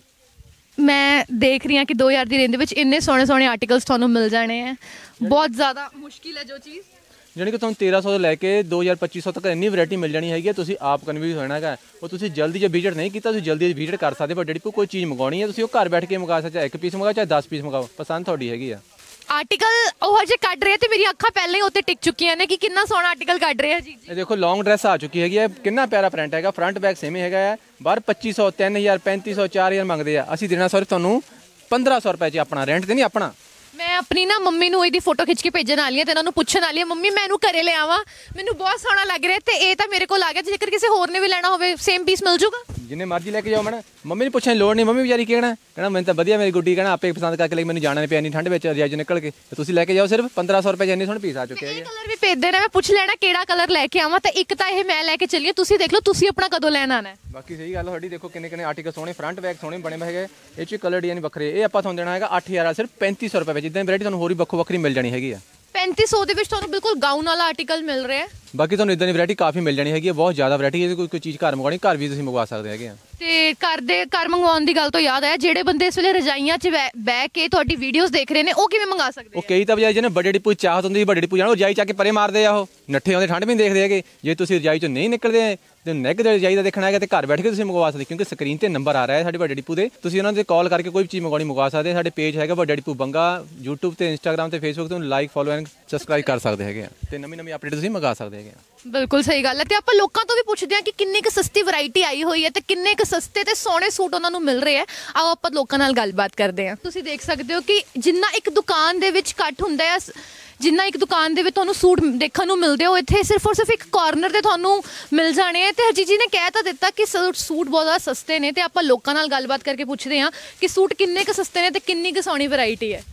ਮੈਂ ਦੇਖ ਰਹੀ ਹਾਂ ਕਿ 2000 ਦੀ ਰੇਂਜ ਦੇ ਵਿੱਚ ਇੰਨੇ ਸੋਹਣੇ ਸੋਹਣੇ ਆਰਟੀਕਲਸ ਤੁਹਾਨੂੰ ਮਿਲ ਜਾਣੇ ਆ। ਬਹੁਤ ਜ਼ਿਆਦਾ ਮੁਸ਼ਕਿਲ ਹੈ ਜੋ ਚੀਜ਼, ਜਾਣੀ ਕਿ ਤੁਹਾਨੂੰ 1300 ਤੋਂ ਲੈ ਕੇ 2000-2500 ਤੱਕ ਇੰਨੀ ਵੈਰਾਈਟੀ ਮਿਲ ਜਾਣੀ ਹੈਗੀ। ਤੁਸੀਂ ਆਪ ਕਨਵਿੰਸ ਹੋਣਾ ਹੈਗਾ। ਉਹ ਤੁਸੀਂ ਜਲਦੀ ਜੇ ਵਿਜ਼ਿਟ ਨਹੀਂ ਕੀਤਾ, ਤੁਸੀਂ ਜਲਦੀ ਵਿਜ਼ਿਟ ਕਰ ਸਕਦੇ। ਪਰ ਜਿਹੜੀ ਕੋਈ ਚੀਜ਼ ਮੰਗਾਉਣੀ ਹੈ ਤੁਸੀਂ ਉਹ ਘਰ ਬੈਠ ਕੇ ਮੰਗਾ ਸਕਦੇ, ਚਾਹੇ 1 ਪੀਸ ਮੰਗਾਓ ਚਾਹੇ 10 ਪੀਸ ਮੰਗਾਓ, ਪਸੰਦ ਤੁਹਾਡੀ ਹੈਗੀ ਆ। ਆਰਟੀਕਲ ਉਹ ਹਜੇ ਕੱਢ ਰਹੇ ਤੇ ਮੇਰੀ ਅੱਖਾਂ ਪਹਿਲਾਂ ਹੀ ਉੱਤੇ ਟਿਕ ਚੁੱਕੀਆਂ ਨੇ ਕਿ ਕਿੰਨਾ ਸੋਹਣਾ ਆਰਟੀਕਲ ਕੱਢ ਰਹੇ ਆ ਜੀ। ਇਹ ਦੇਖੋ ਲੌਂਗ ਡਰੈਸ ਆ ਚੁੱਕੀ ਹੈਗੀ ਹੈ, ਕਿੰਨਾ ਪਿਆਰਾ ਪ੍ਰਿੰਟ ਹੈਗਾ, ਫਰੰਟ ਬੈਕ ਸੇਮ ਹੈਗਾ ਹੈ। ਬਾਹਰ 2500 3000 3500 4000 ਮੰਗਦੇ ਆ, ਅਸੀਂ ਦੇਣਾ ਸਿਰਫ ਤੁਹਾਨੂੰ 1500 ਰੁਪਏ 'ਚ। ਆਪਣਾ ਰੈਂਟ ਤੇ ਨਹੀਂ ਆਪਣਾ। ਮੈਂ ਆਪਣੀ ਨਾ ਮੰਮੀ ਨੂੰ ਇਹਦੀ ਫੋਟੋ ਖਿੱਚ ਕੇ ਭੇਜਣ ਵਾਲੀ ਹਾਂ ਤੇ ਇਹਨਾਂ ਨੂੰ ਪੁੱਛਣ ਵਾਲੀ ਹਾਂ, ਮੰਮੀ ਮੈਨੂੰ ਘਰੇ ਲੈ ਆਵਾਂ, ਮੈਨੂੰ ਬਹੁਤ ਸੋਹਣਾ ਲੱਗ ਰਿਹਾ ਤੇ ਇਹ ਤਾਂ ਮੇਰੇ ਕੋਲ ਆ ਗਿਆ। ਜੇਕਰ ਕਿਸੇ ਹੋਰ ਨੇ ਵੀ ਲੈਣਾ ਹੋਵੇ ਸੇਮ ਪੀਸ ਮਿਲ ਜੂਗਾ, ਜਿੰਨੇ ਮਰਜ਼ੀ ਲੈ ਕੇ ਜਾਓ। ਮੈਡਮ ਮੰਮੀ ਨੂੰ ਪੁੱਛਣ ਦੀ ਲੋੜ ਨਹੀਂ, ਮੰਮੀ ਵਿਚਾਰੀ ਕਹਿਣਾ ਮੈਨੂੰ ਤਾਂ ਵਧੀਆ ਮੇਰੀ ਗੁੱਡੀ ਕਹਿਣਾ ਆਪੇ ਪਸੰਦ ਕਰਕੇ ਲਈ, ਮੈਨੂੰ ਜਾਣਾ ਨਹੀਂ ਪਿਆ ਇੰਨੀ ਠੰਡ ਵਿੱਚ ਰਜਾਈ 'ਚ ਨਿਕਲ ਕੇ। ਤੇ ਤੁਸੀਂ ਲੈ ਕੇ ਜਾਓ ਸਿਰਫ 1500 ਰੁਪਏ 'ਚ ਇੰਨੇ ਸੋਹਣੇ ਪੀਸ ਆ ਚੁੱਕੇ ਹੈਗੇ। ਇਹ ਕਲਰ ਵੀ ਭੇਜ ਦੇਣਾ, ਮੈਂ ਪੁੱਛ ਲੈਣਾ ਕਿਹੜਾ ਕਲਰ ਲੈ ਕੇ ਆਵਾਂ। ਤਾਂ ਇੱਕ ਤਾਂ ਇਹ ਮੈਂ ਲੈ ਕੇ ਚੱਲੀ, ਤੁਸੀਂ ਦੇਖ ਲਓ ਤੁਸੀਂ ਆਪਣਾ ਕਦੋਂ ਲੈਣ ਆਣਾ ਹੈ। ਬਾਕੀ ਸਹੀ ਗੱਲ ਤੁਹਾਡੀ, ਦੇਖੋ ਕਿੰਨੇ ਕਿੰਨੇ ਆਰਟੀਕਲ ਸੋਹਣੇ, ਫਰੰਟ ਬੈਕ ਸੋਹਣੇ ਬਣੇ ਹੋਏ ਹੈਗੇ। ਇਹ 'ਚ ਕਲਰ ਡਿਜ਼ਾਈਨ ਵੱਖਰੇ। ਇਹ ਆਪਾਂ ਤੁਹਾਨੂੰ ਦੇਣਾ ਹੈਗਾ 8000 ਸਿਰਫ 3500 ਰੁਪਏ ਵਿੱਚ। ਇਦਾਂ ਵੈਰਾਈਟੀ ਤੁਹਾਨੂੰ ਹੋਰ ਵੀ ਵੱਖੋ ਵੱਖਰੀ ਮਿਲ ਜਾਣੀ ਹੈਗੀ ਆ। 3500 ਦੇ ਵਿੱਚ ਤੁਹਾਨੂੰ ਬਿਲਕੁਲ ਗਾਊਨ ਵਾਲਾ ਆਰਟੀਕਲ ਮਿਲ ਰਿਹਾ ਹੈ। ਬਾਕੀ ਤੁਹਾਨੂੰ ਇਦਾਂ ਦੀ ਵੈਰਾਈਟੀ ਕਾਫੀ ਮਿਲ ਜਾਣੀ ਹੈਗੀ ਹੈ, ਬਹੁਤ ਜ਼ਿਆਦਾ ਵੈਰਾਈਟੀ ਹੈ। ਕੋਈ ਚੀਜ਼ ਘਰ ਮੰਗਵਾਉਣੀ, ਘਰ ਵੀ ਤੁਸੀਂ ਮੰਗਵਾ ਸਕਦੇ ਹੈਗੇ ਆ। ਤੇ ਘਰ ਮੰਗਵਾਉਣ ਦੀ ਗੱਲ ਤੋਂ ਯਾਦ ਆਇਆ, ਜਿਹੜੇ ਬੰਦੇ ਇਸ ਵੇਲੇ ਰਜਾਈਆਂ 'ਚ ਬਹਿ ਕੇ ਤੁਹਾਡੀ ਵੀਡੀਓਜ਼ ਦੇਖ ਰਹੇ ਨੇ ਉਹ ਕਿਵੇਂ ਮੰਗਾ ਸਕਦੇ ਉਹ ਕਈ ਤਾਂ ਬਜਾਏ ਜਿਹਨੇ ਵੱਡੇ ਡਿਪੂ ਚਾਹਤ ਹੁੰਦੀ, ਵੱਡੇ ਡਿਪੂ ਜਾਣਾ ਉਹ ਰਜਾਈ ਚੱਕ ਕੇ ਪਰੇ ਮਾਰਦੇ ਆ, ਉਹ ਨੱਠੇ ਆਉਂਦੇ ਠੰਡ ਵੀ ਨਹੀਂ ਦੇਖਦੇ ਹੈਗੇ। ਜੇ ਤੁਸੀਂ ਰਜਾਈ 'ਚੋਂ ਨਹੀਂ ਨਿਕਲਦੇ ਤੇ ਨੈਕ ਦੇ ਰਜਾਈ ਦਾ ਦੇਖਣਾ ਹੈਗਾ ਤੇ ਘਰ ਬੈਠ ਕੇ ਤੁਸੀਂ ਮੰਗਵਾ ਸਕਦੇ, ਕਿਉਂਕਿ ਸਕਰੀਨ ਤੇ ਨੰਬਰ ਆ ਰਿਹਾ ਹੈ ਸਾਡੇ ਵੱਡੇ ਡਿਪੂ ਦੇ। ਤੁਸੀਂ ਉਹਨਾਂ ਤੇ ਕਾਲ ਕਰਕੇ ਕੋਈ ਵੀ ਚੀਜ਼ ਮੰਗਵਾ ਸਕਦੇ। ਸਾਡੇ ਪੇਜ ਹੈਗਾ ਵੱਡਾ ਡਿਪੂ ਬੰਗਾ, YouTube ਤੇ Instagram ਤੇ Facebook ਤੇ ਲਾਈਕ ਫੋਲੋ ਐਂਡ ਸਬਸਕ੍ਰਾਈਬ ਕਰ ਸਕਦੇ ਹੈਗੇ ਆ ਤੇ ਨਵੀਂ ਅਪਡੇਟ ਤੁਸੀਂ ਮੰਗਾ ਸਕਦੇ ਹੈਗੇ ਆ। ਬਿਲਕੁਲ ਸਹੀ ਗੱਲ ਹੈ। ਤੇ ਆਪਾਂ ਲੋਕਾਂ ਤੋਂ ਵੀ ਪੁੱਛਦੇ ਹਾਂ ਕਿ ਕਿੰਨੀ ਕੁ ਸਸਤੀ ਵੈਰਾਈਟੀ ਆਈ ਹੋਈ ਹੈ ਤੇ ਕਿੰਨੇ ਕੁ ਸਸਤੇ ਤੇ ਸੋਹਣੇ ਸੂਟ ਉਹਨਾਂ ਨੂੰ ਮਿਲ ਰਹੇ ਆ। ਆਓ ਆਪਾਂ ਲੋਕਾਂ ਨਾਲ ਗੱਲਬਾਤ ਕਰਦੇ ਹਾਂ। ਤੁਸੀਂ ਦੇਖ ਸਕਦੇ ਹੋ ਕਿ ਜਿੰਨਾ ਇੱਕ ਦੁਕਾਨ ਦੇ ਵਿੱਚ ਘੱਟ ਹੁੰਦਾ ਹੈ, ਜਿੰਨਾ ਇੱਕ ਦੁਕਾਨ ਦੇ ਵਿੱਚ ਤੁਹਾਨੂੰ ਸੂਟ ਦੇਖਣ ਨੂੰ ਮਿਲਦੇ ਹੋ, ਇੱਥੇ ਸਿਰਫ ਔਰ ਸਿਰਫ ਇੱਕ ਕਾਰਨਰ ਤੇ ਤੁਹਾਨੂੰ ਮਿਲ ਜਾਣੇ ਆ। ਤੇ ਹਰਜੀਤ ਜੀ ਨੇ ਕਹਿ ਤਾਂ ਦਿੱਤਾ ਕਿ ਸੂਟ ਬਹੁਤ ਜ਼ਿਆਦਾ ਸਸਤੇ ਨੇ ਤੇ ਆਪਾਂ ਲੋਕਾਂ ਨਾਲ ਗੱਲਬਾਤ ਕਰਕੇ ਪੁੱਛਦੇ ਹਾਂ ਕਿ ਸੂਟ ਕਿੰਨੇ ਕੁ ਸਸਤੇ ਨੇ ਤੇ ਕਿੰਨੀ ਕੁ ਸੋਹਣੀ ਵੈਰਾਈਟੀ ਹੈ।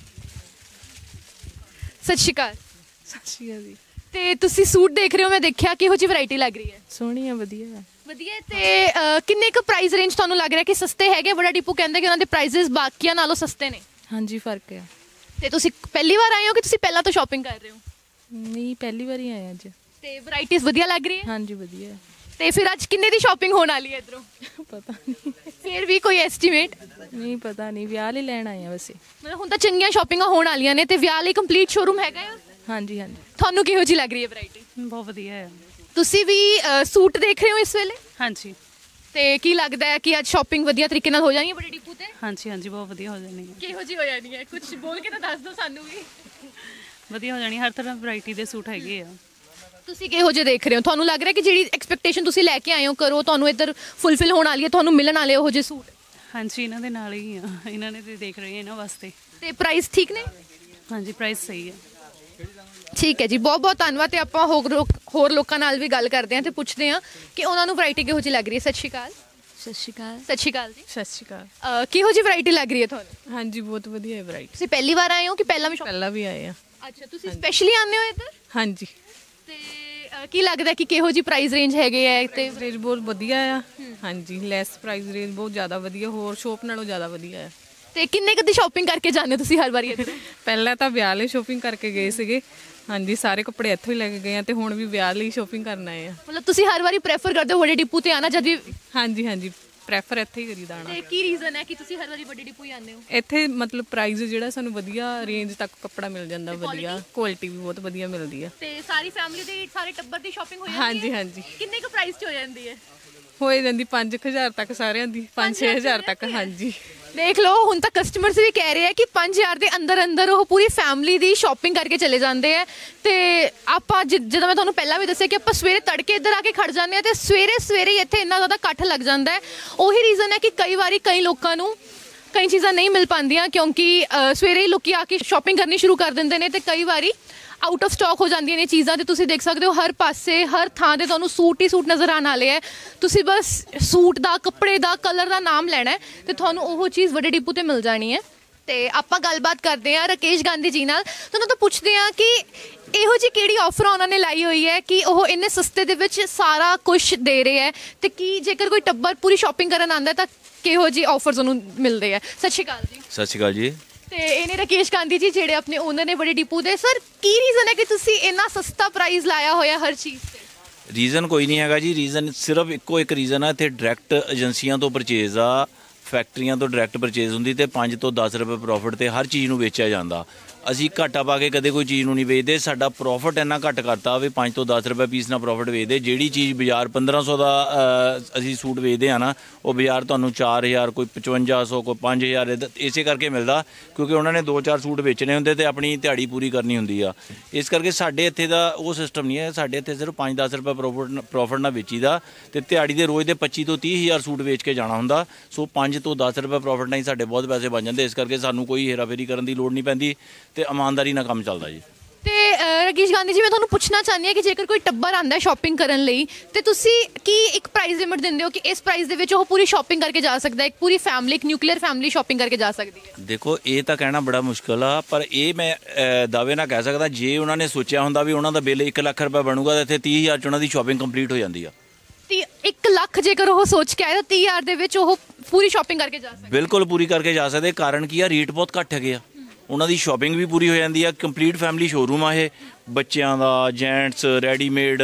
ਸਤਿ ਸ਼੍ਰੀ ਅਕਾਲ। ਸਤਿ ਸ਼੍ਰੀ ਅਕਾਲ ਜੀ। ਤੇ ਤੁਸੀਂ ਸੂਟ ਦੇਖ ਰਹੇ ਹੋ, ਮੈਂ ਦੇਖਿਆ ਕਿਹੋ ਜਿਹੀ ਵੈਰਾਈਟੀ ਲੱਗ ਰਹੀ ਹੈ? ਸੋਹਣੀ ਆ, ਵਧੀਆ ਹੈ। ਵਧੀਆ। ਤੇ ਕਿੰਨੇ ਕੁ ਪ੍ਰਾਈਸ ਰੇਂਜ ਤੁਹਾਨੂੰ ਲੱਗ ਰਿਹਾ ਕਿ ਸਸਤੇ ਹੈਗੇ? ਵੱਡਾ ਡਿਪੂ ਕਹਿੰਦੇ ਕਿ ਉਹਨਾਂ ਦੇ ਪ੍ਰਾਈਸਸ ਬਾਕੀਆਂ ਨਾਲੋਂ ਸਸਤੇ ਨੇ। ਹਾਂਜੀ, ਫਰਕ ਆ। ਤੇ ਤੁਸੀਂ ਪਹਿਲੀ ਵਾਰ ਆਏ ਹੋ ਕਿ ਤੁਸੀਂ ਪਹਿਲਾਂ ਤੋਂ ਸ਼ਾਪਿੰਗ ਕਰ ਰਹੇ ਹੋ? ਨਹੀਂ, ਪਹਿਲੀ ਵਾਰੀ ਆਏ ਅੱਜ। ਤੇ ਵੈਰਾਈਟੀਜ਼ ਵਧੀਆ ਲੱਗ ਰਹੀ ਹੈ? ਹਾਂਜੀ, ਵਧੀਆ। ਤੇ ਫਿਰ ਅੱਜ ਕਿੰਨੇ ਦੀ ਸ਼ਾਪਿੰਗ ਹੋਣ ਵਾਲੀ ਹੈ ਇਧਰੋਂ? ਪਤਾ ਨਹੀਂ, ਫਿਰ ਵੀ ਕੋਈ ਐਸਟੀਮੇਟ? ਨਹੀਂ ਪਤਾ ਨਹੀਂ, ਵਿਆਹ ਲਈ ਲੈਣ ਆਏ ਆ ਵੈਸੇ। ਮਤਲਬ ਹੁਣ ਤਾਂ ਚੰਗੀਆਂ ਸ਼ਾਪਿੰਗਾਂ ਹੋਣ ਵਾਲੀਆਂ ਨੇ ਤੇ ਵਿਆਹ ਲਈ ਕੰਪਲੀਟ ਸ਼ੋਰੂਮ ਹੈਗਾ ਆ। ਹਾਂਜੀ ਹਾਂਜੀ। ਤੁਹਾਨੂੰ ਕਿਹੋ ਜਿਹੀ ਲੱਗ ਰਹੀ ਹੈ ਵੈਰਾਈਟੀ? ਬਹੁਤ ਵਧੀਆ ਹੈ। ਤੁਸੀਂ ਵੀ ਸੂਟ ਦੇਖ ਰਹੇ ਹੋ ਇਸ ਵੇਲੇ? ਹਾਂਜੀ। ਤੇ ਕੀ ਲੱਗਦਾ ਹੈ ਕਿ ਅੱਜ ਸ਼ਾਪਿੰਗ ਵਧੀਆ ਤਰੀਕੇ ਨਾਲ ਹੋ ਜਾਣੀ ਹੈ ਵੱਡੇ ਡਿਪੂ ਤੇ? ਹਾਂਜੀ ਹਾਂਜੀ, ਬਹੁਤ ਵਧੀਆ ਹੋ ਜਾਣੀ ਹੈ। ਕਿਹੋ ਜਿਹੀ ਹੋ ਜਾਣੀ ਹੈ? ਕੁਝ ਬੋਲ ਕੇ ਤਾਂ ਦੱਸ ਦਿਓ ਸਾਨੂੰ ਵੀ। ਵਧੀਆ ਹੋ ਜਾਣੀ, ਹਰ ਤਰ੍ਹਾਂ ਵੈਰਾਈਟੀ ਦੇ ਸੂਟ ਹੈਗੇ ਆ। ਤੁਸੀਂ ਕਿਹੋ ਜਿਹੇ ਦੇਖ ਰਹੇ ਹੋ? ਤੁਹਾਨੂੰ ਲੱਗ ਰਿਹਾ ਕਿ ਜਿਹੜੀ ਐਕਸਪੈਕਟੇਸ਼ਨ ਤੁਸੀਂ ਲੈ ਕੇ ਆਏ ਹੋ ਕਰੋ ਤੁਹਾਨੂੰ ਇੱਧਰ ਫੁੱਲਫਿਲ ਹੋਣ ਵਾਲੀ ਹੈ, ਤੁਹਾਨੂੰ ਮਿਲਣ ਵਾਲੇ ਉਹੋ ਜਿਹੇ ਸੂਟ? ਹਾਂਜੀ, ਇਹਨਾਂ ਦੇ ਨਾਲ ਹੀ ਆ, ਇਹਨਾਂ ਨੇ ਤੇ ਦੇਖ ਰਹੇ ਆ ਇਹਨਾਂ ਵਾਸਤੇ। ਤੇ ਪ੍ਰਾਈਸ ਠੀਕ ਨੇ? ਹਾਂਜੀ, ਪ੍ਰਾਈਸ ਸਹੀ ਹੈ। ਠੀਕ ਹੈ ਜੀ, ਬਹੁਤ ਬਹੁਤ ਧੰਨਵਾਦ। ਤੇ ਆਪਾਂ ਹੋਰ ਲੋਕਾਂ ਨਾਲ ਵੀ ਗੱਲ ਕਰਦੇ ਹਾਂ ਤੇ ਪੁੱਛਦੇ ਹਾਂ ਕਿ ਉਹਨਾਂ ਨੂੰ ਵੈਰਾਈਟੀ ਕਿਹੋ ਜਿਹੀ ਲੱਗ ਰਹੀ ਹੈ। ਸਤਿ ਸ਼੍ਰੀ ਅਕਾਲ। ਸਤਿ ਸ਼੍ਰੀ ਅਕਾਲ। ਸਤਿ ਸ਼੍ਰੀ ਅਕਾਲ ਜੀ। ਸਤਿ ਸ਼੍ਰੀ ਅਕਾਲ। ਕਿਹੋ ਜਿਹੀ ਵੈਰਾਈਟੀ ਲੱਗ ਰਹੀ ਹੈ ਤੁਹਾਨੂੰ? ਹਾਂਜੀ, ਬਹੁਤ ਵਧੀਆ ਹੈ ਵੈਰਾਈਟੀ। ਤੁਸੀਂ ਪਹਿਲੀ ਵਾਰ ਆਏ ਹੋ ਕਿ ਪਹਿਲਾਂ ਵੀ ਪਹਿਲਾਂ ਵੀ ਆਏ ਆ। ਅੱਛਾ, ਤੁਸੀਂ ਸਪੈਸ਼ਲੀ ਆਉਂਦੇ ਹੋ ਇੱਧਰ? ਹਾਂਜੀ। ਤੇ ਕੀ ਲੱਗਦਾ ਕਿ ਕਿਹੋ ਜਿਹੀ ਪ੍ਰਾਈਸ ਰੇਂਜ ਹੈਗੇ ਆ? ਤੇ ਰੇਂਜ ਬਹੁਤ ਵਧੀਆ ਆ। ਹਾਂਜੀ, ਲੈਸ ਪ੍ਰਾਈਸ ਰੇਂਜ ਬਹੁਤ ਜ਼ਿਆਦਾ ਵਧੀਆ, ਹੋਰ ਸ਼ੋਪ ਨਾਲੋਂ ਜ਼ਿਆਦਾ ਵਧੀਆ ਆ। ਤੇ ਕਿੰਨੇ ਕਦੀ ਸ਼ਾਪਿੰਗ ਕਰਕੇ ਜਾਂਦੇ ਹੋ ਤੁਸੀਂ ਹਰ ਵਾਰੀ ਇੱਧਰ? ਪਹਿਲਾਂ ਤਾਂ ਵਿਆਹ ਲਈ ਸ਼ੋਪਿੰਗ ਕਰਕੇ ਗਏ ਸੀਗੇ। ਹਾਂਜੀ, ਸਾਰੇ ਕੱਪੜੇ ਇੱਥੋਂ ਹੀ ਲੈ ਕੇ ਗਏ ਆ ਤੇ ਹੁਣ ਵੀ ਵਿਆਹ ਲਈ ਸ਼ੋਪਿੰਗ ਕਰਨ ਆਏ ਆ। ਮਤਲਬ ਤੁਸੀਂ ਹਰ ਵਾਰੀ ਪ੍ਰੈਫਰ ਕਰਦੇ ਹੋ ਵੱਡੇ ਡਿਪੂ ਤੇ ਆਣਾ ਜਦ ਵੀ? ਹਾਂਜੀ ਹਾਂਜੀ, ਪ੍ਰੈਫਰ ਇੱਥੇ ਹੀ ਕਰੀਦਾ ਆਉਣਾ। ਤੇ ਕੀ ਰੀਜ਼ਨ ਹੈ ਕਿ ਤੁਸੀਂ ਹਰ ਵਾਰੀ ਵੱਡੇ ਡਿਪੂ ਹੀ ਆਉਂਦੇ ਹੋ? ਇੱਥੇ ਮਤਲਬ ਪ੍ਰਾਈਸ ਜਿਹੜਾ ਸਾਨੂੰ ਵਧੀਆ ਰੇਂਜ ਤੱਕ ਕੱਪੜਾ ਮਿਲ ਜਾਂਦਾ, ਵਧੀਆ ਕੁਆਲਿਟੀ ਵੀ ਬਹੁਤ ਵਧੀਆ ਮਿਲਦੀ ਆ। ਤੇ ਸਾਰੀ ਫੈਮਿਲੀ ਦੀ, ਸਾਰੇ ਟੱਬਰ ਦੀ ਸ਼ਾਪਿੰਗ ਹੋ ਜਾਂਦੀ ਹੈ? ਹਾਂਜੀ ਹਾਂਜੀ। ਕਿੰਨੇ ਕੁ ਪ੍ਰਾਈਸ 'ਚ ਹੋ ਜਾਂਦੀ ਹੈ? ਹੋ ਜਾਂਦੀ 5000 ਤੱਕ ਸਾਰਿਆਂ ਦੀ, 5-6000 ਤੱਕ। ਹਾਂਜੀ, ਦੇਖ ਲਓ ਹੁਣ ਤਾਂ ਕਸਟਮਰਸ ਵੀ ਕਹਿ ਰਹੇ ਆ ਕਿ 5000 ਦੇ ਅੰਦਰ ਅੰਦਰ ਉਹ ਪੂਰੀ ਫੈਮਿਲੀ ਦੀ ਸ਼ਾਪਿੰਗ ਕਰਕੇ ਚਲੇ ਜਾਂਦੇ ਆ। ਤੇ ਆਪਾਂ ਜਦੋਂ ਮੈਂ ਤੁਹਾਨੂੰ ਪਹਿਲਾਂ ਵੀ ਦੱਸਿਆ ਕਿ ਆਪਾਂ ਸਵੇਰੇ ਤੜਕੇ ਇੱਧਰ ਆ ਕੇ ਖੜ ਜਾਂਦੇ ਆ ਤੇ ਸਵੇਰੇ ਸਵੇਰੇ ਹੀ ਇੱਥੇ ਇੰਨਾ ਜ਼ਿਆਦਾ ਇਕੱਠ ਲੱਗ ਜਾਂਦਾ ਹੈ। ਉਹੀ ਰੀਜ਼ਨ ਹੈ ਕਿ ਕਈ ਵਾਰੀ ਕਈ ਲੋਕਾਂ ਨੂੰ ਕਈ ਚੀਜ਼ਾਂ ਨਹੀਂ ਮਿਲ ਪਾਉਂਦੀਆਂ ਕਿਉਂਕਿ ਸਵੇਰੇ ਹੀ ਲੋਕੀ ਆ ਕੇ ਸ਼ਾਪਿੰਗ ਕਰਨੀ ਸ਼ੁਰੂ ਕਰ ਦਿੰਦੇ ਨੇ ਤੇ ਕਈ ਵਾਰੀ ਆਊਟ ਆਫ ਸਟਾਕ ਹੋ ਜਾਂਦੀਆਂ ਨੇ ਚੀਜ਼ਾਂ। ਤੇ ਤੁਸੀਂ ਦੇਖ ਸਕਦੇ ਹੋ ਹਰ ਪਾਸੇ ਹਰ ਥਾਂ ਤੇ ਤੁਹਾਨੂੰ ਸੂਟ ਹੀ ਸੂਟ ਨਜ਼ਰ ਆਉਣ ਵਾਲੇ ਹੈ। ਤੁਸੀਂ ਬਸ ਸੂਟ ਦਾ, ਕੱਪੜੇ ਦਾ, ਕਲਰ ਦਾ ਨਾਮ ਲੈਣਾ ਹੈ ਤੇ ਤੁਹਾਨੂੰ ਉਹ ਚੀਜ਼ ਵੱਡੇ ਡਿਪੂ ਤੇ ਮਿਲ ਜਾਣੀ ਹੈ। ਤੇ ਆਪਾਂ ਗੱਲਬਾਤ ਕਰਦੇ ਹਾਂ ਰਾਕੇਸ਼ ਗਾਂਧੀ ਜੀ ਨਾਲ। ਤੁਹਾਨੂੰ ਤਾਂ ਪੁੱਛਦੇ ਹਾਂ ਕਿ ਇਹੋ ਜਿਹੀ ਕਿਹੜੀ ਆਫਰ ਉਹਨਾਂ ਨੇ ਲਾਈ ਹੋਈ ਹੈ ਕਿ ਉਹ ਇੰਨੇ ਸਸਤੇ ਦੇ ਵਿੱਚ ਸਾਰਾ ਕੁਝ ਦੇ ਰਹੇ ਹੈ, ਤੇ ਕੀ ਜੇਕਰ ਕੋਈ ਟੱਬਰ ਪੂਰੀ ਸ਼ਾਪਿੰਗ ਕਰਨ ਆਉਂਦਾ ਤਾਂ ਕਿਹੋ ਜਿਹੀ ਆਫਰਸ ਉਹਨੂੰ ਮਿਲਦੇ ਹੈ। ਸਤਿ ਸ਼੍ਰੀ ਅਕਾਲ ਜੀ। ਸਤਿ ਸ਼੍ਰੀ ਅਕਾਲ ਜੀ। ਤੇ ਇਹਨੇ ਰਾਕੇਸ਼ ਗਾਂਧੀ ਜੀ ਜਿਹੜੇ ਆਪਣੇ ਓਨਰ ਨੇ ਵੱਡੇ ਡਿਪੂ ਦੇ। ਸਰ ਕੀ ਰੀਜ਼ਨ ਹੈ ਕਿ ਤੁਸੀਂ ਇੰਨਾ ਸਸਤਾ ਪ੍ਰਾਈਸ ਲਾਇਆ ਹੋਇਆ ਹਰ ਚੀਜ਼ ਤੇ? ਰੀਜ਼ਨ ਕੋਈ ਨਹੀਂ ਹੈਗਾ ਜੀ, ਰੀਜ਼ਨ ਸਿਰਫ ਇੱਕੋ ਇੱਕ ਰੀਜ਼ਨ ਹੈ, ਇੱਥੇ ਡਾਇਰੈਕਟ ਏਜੰਸੀਆਂ ਤੋਂ ਪਰਚੇਜ਼ ਆ, ਫੈਕਟਰੀਆਂ ਤੋਂ ਡਾਇਰੈਕਟ ਪਰਚੇਜ਼ ਹੁੰਦੀ ਤੇ 5 ਤੋਂ 10 ਰੁਪਏ ਪ੍ਰੋਫਿਟ ਤੇ ਹਰ ਚੀਜ਼ ਨੂੰ ਵੇਚਿਆ ਜਾਂਦਾ। ਅਸੀਂ ਘਾਟਾ ਪਾ ਕੇ ਕਦੇ ਕੋਈ ਚੀਜ਼ ਨੂੰ ਨਹੀਂ ਵੇਚਦੇ। ਸਾਡਾ ਪ੍ਰੋਫਿਟ ਇੰਨਾ ਘੱਟ ਕਰਤਾ ਵੀ 5 ਤੋਂ 10 ਰੁਪਏ ਪੀਸ ਨਾਲ ਪ੍ਰੋਫਿਟ ਵੇਚਦੇ। ਜਿਹੜੀ ਚੀਜ਼ ਬਾਜ਼ਾਰ 1500 ਦਾ ਅਸੀਂ ਸੂਟ ਵੇਚਦੇ ਆ ਨਾ, ਉਹ ਬਾਜ਼ਾਰ ਤੁਹਾਨੂੰ 4000, ਕੋਈ 5500, ਕੋਈ 5000 ਇਸੇ ਕਰਕੇ ਮਿਲਦਾ ਕਿਉਂਕਿ ਉਹਨਾਂ ਨੇ 2-4 ਸੂਟ ਵੇਚਣੇ ਹੁੰਦੇ ਤੇ ਆਪਣੀ ਦਿਹਾੜੀ ਪੂਰੀ ਕਰਨੀ ਹੁੰਦੀ ਆ। ਇਸ ਕਰਕੇ ਸਾਡੇ ਇੱਥੇ ਦਾ ਉਹ ਸਿਸਟਮ ਨਹੀਂ ਹੈ। ਸਾਡੇ ਇੱਥੇ ਸਿਰਫ 5-10 ਰੁਪਏ ਪ੍ਰੋਫਿਟ ਨਾਲ ਵੇਚੀਦਾ ਤੇ ਦਿਹਾੜੀ ਦੇ ਰੋਜ਼ ਦੇ 25 ਤੋਂ 30000 ਸੂਟ ਵੇਚ ਕੇ ਜਾਣਾ ਹੁੰਦਾ। ਸੋ 5 ਤੋਂ 10 ਰੁਪਏ ਪ੍ਰੋਫਿਟ ਨਾਲ ਹੀ ਸਾਡੇ ਬਹੁਤ ਪੈਸੇ ਬਣ ਜਾਂਦੇ। ਇਸ ਕਰਕੇ ਸਾਨੂੰ ਕੋਈ ਹੇਰਾਫੇਰੀ ਕਰਨ ਦੀ ਲੋੜ ਨਹੀਂ ਪੈਂਦੀ ਤੇ ਇਮਾਨਦਾਰੀ ਨਾਲ ਕੰਮ ਚੱਲਦਾ ਜੀ। ਤੇ ਰਾਕੇਸ਼ ਗਾਂਧੀ ਜੀ, ਮੈਂ ਤੁਹਾਨੂੰ ਪੁੱਛਣਾ ਚਾਹੁੰਦੀ ਹਾਂ ਕਿ ਜੇਕਰ ਕੋਈ ਟੱਬਰ ਆਉਂਦਾ ਸ਼ਾਪਿੰਗ ਕਰਨ ਲਈ ਤੇ ਤੁਸੀਂ ਕੀ ਇੱਕ ਪ੍ਰਾਈਸ ਲਿਮਿਟ ਦਿੰਦੇ ਹੋ ਕਿ ਇਸ ਪ੍ਰਾਈਸ ਦੇ ਵਿੱਚ ਉਹ ਪੂਰੀ ਸ਼ਾਪਿੰਗ ਕਰਕੇ ਜਾ ਸਕਦਾ ਹੈ, ਇੱਕ ਪੂਰੀ ਫੈਮਿਲੀ, ਇੱਕ ਨਿਊਕਲੀਅਰ ਫੈਮਿਲੀ ਸ਼ਾਪਿੰਗ ਕਰਕੇ ਜਾ ਸਕਦੀ ਹੈ? ਦੇਖੋ, ਇਹ ਤਾਂ ਕਹਿਣਾ ਬੜਾ ਮੁਸ਼ਕਲ ਆ, ਪਰ ਇਹ ਮੈਂ ਦਾਅਵੇ ਨਾਲ ਕਹਿ ਸਕਦਾ ਜੇ ਉਹਨਾਂ ਨੇ ਸੋਚਿਆ ਹੁੰਦਾ ਵੀ ਉਹਨਾਂ ਦਾ ਬਿੱਲ 1 ਲੱਖ ਰੁਪਏ ਬਣੂਗਾ ਤਾਂ ਇੱਥੇ 30000 ਚ ਉਹਨਾਂ ਦੀ ਸ਼ਾਪਿੰਗ ਕੰਪਲੀਟ ਹੋ ਜਾਂਦੀ ਆ। 1 ਲੱਖ ਜੇਕਰ ਉਹ ਸੋਚ ਕੇ ਆਏ ਤਾਂ 30000 ਦੇ ਵਿੱਚ ਉਹ ਪੂਰੀ ਸ਼ਾਪਿੰਗ ਕਰਕੇ ਜਾ ਸਕਦੇ? ਬਿਲਕੁਲ ਪੂਰੀ ਕਰਕੇ ਜਾ ਸਕਦੇ। ਕਾਰਨ ਕੀ ਆ, ਰੇਟ ਬਹੁਤ ਘੱਟ ਹੈਗੇ ਆ, ਉਹਨਾਂ ਦੀ ਸ਼ਾਪਿੰਗ ਵੀ ਪੂਰੀ ਹੋ ਜਾਂਦੀ ਆ। ਕੰਪਲੀਟ ਫੈਮਿਲੀ ਸ਼ੋਰੂਮ ਆ ਇਹ, ਬੱਚਿਆਂ ਦਾ, ਜੈਂਟਸ, ਰੈਡੀਮੇਡ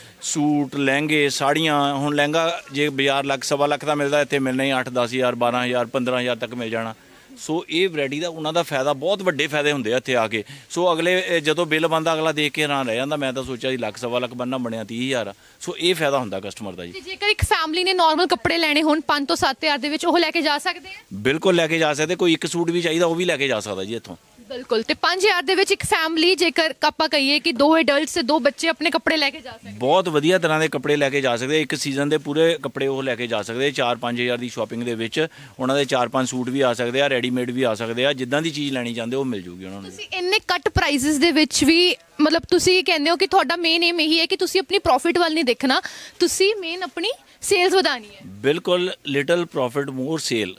ਸੂਟ, ਲਹਿੰਗੇ, ਸਾੜੀਆਂ। ਹੁਣ ਲਹਿੰਗਾ ਜੇ ਬਾਜ਼ਾਰ ਲੱਖ ਸਵਾ ਲੱਖ ਦਾ ਮਿਲਦਾ, ਇੱਥੇ ਮਿਲਣਾ ਹੀ 8-10 ਹਜ਼ਾਰ, 12 ਹਜ਼ਾਰ, 15 ਹਜ਼ਾਰ ਤੱਕ ਮਿਲ ਜਾਣਾ। ਸੋ ਇਹ ਵੈਰਾਈਟੀ ਦਾ ਉਹਨਾਂ ਦਾ ਫਾਇਦਾ, ਬਹੁਤ ਵੱਡੇ ਫਾਇਦੇ ਹੁੰਦੇ ਆ ਇੱਥੇ ਆ ਕੇ। ਸੋ ਅਗਲੇ ਜਦੋਂ ਬਿੱਲ ਬਣਦਾ ਅਗਲਾ ਦੇਖ ਕੇ ਹੈਰਾਨ ਰਹਿ ਜਾਂਦਾ, ਮੈਂ ਤਾਂ ਸੋਚਿਆ ਸੀ ਲੱਖ ਸਵਾ ਲੱਖ ਬਣਨਾ, ਬਣਿਆ 30,000 ਆ। ਸੋ ਇਹ ਫਾਇਦਾ ਹੁੰਦਾ ਕਸਟਮਰ ਦਾ ਜੀ। ਜੇਕਰ ਇੱਕ ਫੈਮਿਲੀ ਨੇ ਨਾਰਮਲ ਕੱਪੜੇ ਲੈਣੇ ਹੋਣ 5 ਤੋਂ 7,000 ਦੇ ਵਿੱਚ, ਉਹ ਲੈ ਕੇ ਜਾ ਸਕਦੇ ਆ? ਬਿਲਕੁਲ ਲੈ ਕੇ ਜਾ ਸਕਦੇ। ਕੋਈ ਇੱਕ ਸੂਟ ਵੀ ਚਾਹੀਦਾ ਉਹ ਵੀ ਲੈ ਕੇ ਜਾ ਸਕਦਾ ਜੀ ਇੱਥੋਂ। ਬਿਲਕੁਲ। ਤੇ 5000 ਦੇ ਵਿੱਚ ਇੱਕ ਫੈਮਿਲੀ, ਜੇਕਰ ਆਪਾਂ ਕਹੀਏ ਕਿ 2 ਐਡਲਟਸ ਤੇ 2 ਬੱਚੇ, ਆਪਣੇ ਕੱਪੜੇ ਲੈ ਕੇ ਜਾ ਸਕਦੇ? ਬਹੁਤ ਵਧੀਆ ਤਰ੍ਹਾਂ ਦੇ ਕੱਪੜੇ ਲੈ ਕੇ ਜਾ ਸਕਦੇ। ਇੱਕ ਸੀਜ਼ਨ ਦੇ ਪੂਰੇ ਕੱਪੜੇ ਉਹ ਲੈ ਕੇ ਜਾ ਸਕਦੇ। 4-5 ਹਜ਼ਾਰ ਦੀ ਸ਼ਾਪਿੰਗ ਦੇ ਵਿੱਚ ਉਹਨਾਂ ਦੇ 4-5 ਸੂਟ ਵੀ ਆ ਸਕਦੇ ਆ, ਰੈਡੀਮੇਡ ਵੀ ਆ ਸਕਦੇ ਆ। ਜਿੱਦਾਂ ਦੀ ਚੀਜ਼ ਲੈਣੀ ਚਾਹੁੰਦੇ ਉਹ ਮਿਲ ਜੂਗੀ ਉਹਨਾਂ ਨੂੰ। ਤੁਸੀਂ ਇੰਨੇ ਕੱਟ ਪ੍ਰਾਈਸਿਸ ਦੇ ਵਿੱਚ ਵੀ ਮਤਲਬ ਤੁਸੀਂ ਕਹਿੰਦੇ ਹੋ ਕਿ ਤੁਹਾਡਾ ਮੇਨ ਏਮ ਇਹੀ ਹੈ ਕਿ ਤੁਸੀਂ ਆਪਣੀ ਪ੍ਰੋਫਿਟ ਵੱਲ ਨਹੀਂ ਦੇਖਣਾ, ਤੁਸੀਂ ਮੇਨ ਆਪਣੀ ਸੇਲਸ ਵਧਾਣੀ ਹੈ? ਬਿਲਕੁਲ। Little profit more sale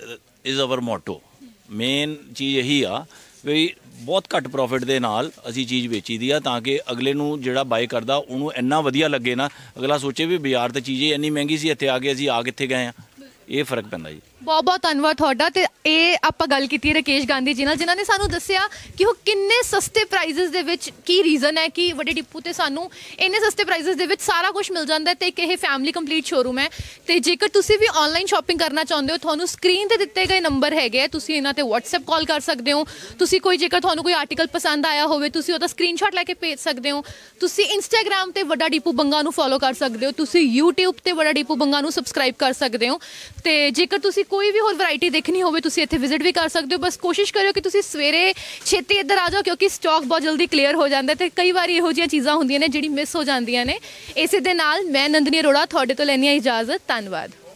is our motto. Main ਚੀਜ਼ ਇਹੀ ਆ ਵੀ ਬਹੁਤ ਘੱਟ ਪ੍ਰੋਫਿਟ ਦੇ ਨਾਲ ਅਸੀਂ ਚੀਜ਼ ਵੇਚੀ ਦੀ ਆ ਤਾਂ ਕਿ ਅਗਲੇ ਨੂੰ ਜਿਹੜਾ ਬਾਏ ਕਰਦਾ ਉਹਨੂੰ ਇੰਨਾ ਵਧੀਆ ਲੱਗੇ ਨਾ, ਅਗਲਾ ਸੋਚੇ ਵੀ ਬਾਜ਼ਾਰ ਤੇ ਚੀਜ਼ ਇੰਨੀ ਮਹਿੰਗੀ ਸੀ, ਇੱਥੇ ਆ ਕੇ ਅਸੀਂ ਆ ਕਿੱਥੇ ਗਏ ਆ। ਇਹ ਫਰਕ ਪੈਂਦਾ ਜੀ। ਬਹੁਤ ਬਹੁਤ ਧੰਨਵਾਦ ਤੁਹਾਡਾ। ਤੇ ਇਹ ਆਪਾਂ ਗੱਲ ਕੀਤੀ ਰਾਕੇਸ਼ ਗਾਂਧੀ ਜੀ ਨਾਲ, ਜਿਨ੍ਹਾਂ ਨੇ ਸਾਨੂੰ ਦੱਸਿਆ ਕਿ ਉਹ ਕਿੰਨੇ ਸਸਤੇ ਪ੍ਰਾਈਸਿਸ ਦੇ ਵਿੱਚ, ਕੀ ਰੀਜ਼ਨ ਹੈ ਕਿ ਵੱਡੇ ਡਿਪੂ ਤੇ ਸਾਨੂੰ ਇੰਨੇ ਸਸਤੇ ਪ੍ਰਾਈਸਿਸ ਦੇ ਵਿੱਚ ਸਾਰਾ ਕੁਝ ਮਿਲ ਜਾਂਦਾ ਹੈ ਤੇ ਇੱਕ ਇਹ ਫੈਮਿਲੀ ਕੰਪਲੀਟ ਸ਼ੋਰੂਮ ਹੈ। ਤੇ ਜੇਕਰ ਤੁਸੀਂ ਵੀ ਆਨਲਾਈਨ ਸ਼ਾਪਿੰਗ ਕਰਨਾ ਚਾਹੁੰਦੇ ਹੋ, ਤੁਹਾਨੂੰ ਸਕਰੀਨ ਤੇ ਦਿੱਤੇ ਗਏ ਨੰਬਰ ਹੈਗੇ ਆ, ਤੁਸੀਂ ਇਹਨਾਂ ਤੇ WhatsApp ਕਾਲ ਕਰ ਸਕਦੇ ਹੋ। ਤੁਸੀਂ ਜੇਕਰ ਤੁਹਾਨੂੰ ਕੋਈ ਆਰਟੀਕਲ ਪਸੰਦ ਆਇਆ ਹੋਵੇ, ਤੁਸੀਂ ਉਹਦਾ ਸਕਰੀਨਸ਼ਾਟ ਲੈ ਕੇ ਭੇਜ ਸਕਦੇ ਹੋ। ਤੁਸੀਂ Instagram ਤੇ ਵੱਡਾ ਡਿਪੂ ਬੰਗਾ ਨੂੰ ਫੋਲੋ ਕਰ ਸਕਦੇ ਹੋ। ਤੁਸੀਂ YouTube ਤੇ ਵੱਡਾ ਡਿਪੂ ਬੰਗਾ ਨੂੰ ਸਬਸਕ੍ਰਾਈਬ ਕਰ ਸਕਦੇ ਹੋ। ਤੇ ਜੇਕਰ ਤੁਸੀਂ ਕੋਈ ਵੀ ਹੋਰ ਵੈਰਾਈਟੀ ਦੇਖਣੀ ਹੋਵੇ, ਤੁਸੀਂ ਇੱਥੇ ਵਿਜ਼ਿਟ ਵੀ ਕਰ ਸਕਦੇ ਹੋ। ਬਸ ਕੋਸ਼ਿਸ਼ ਕਰਿਓ ਕਿ ਤੁਸੀਂ ਸਵੇਰੇ ਛੇਤੀ ਇੱਧਰ ਆ ਜਾਓ ਕਿਉਂਕਿ ਸਟਾਕ ਬਹੁਤ ਜਲਦੀ ਕਲੀਅਰ ਹੋ ਜਾਂਦਾ ਤੇ ਕਈ ਵਾਰੀ ਇਹੋ ਜਿਹੀਆਂ ਚੀਜ਼ਾਂ ਹੁੰਦੀਆਂ ਨੇ ਜਿਹੜੀ ਮਿਸ ਹੋ ਜਾਂਦੀਆਂ ਨੇ। ਇਸੇ ਦੇ ਨਾਲ ਮੈਂ ਨੰਦਨੀ ਅਰੋੜਾ ਤੁਹਾਡੇ ਤੋਂ ਲੈਂਦੀ ਹਾਂ ਇਜਾਜ਼ਤ। ਧੰਨਵਾਦ।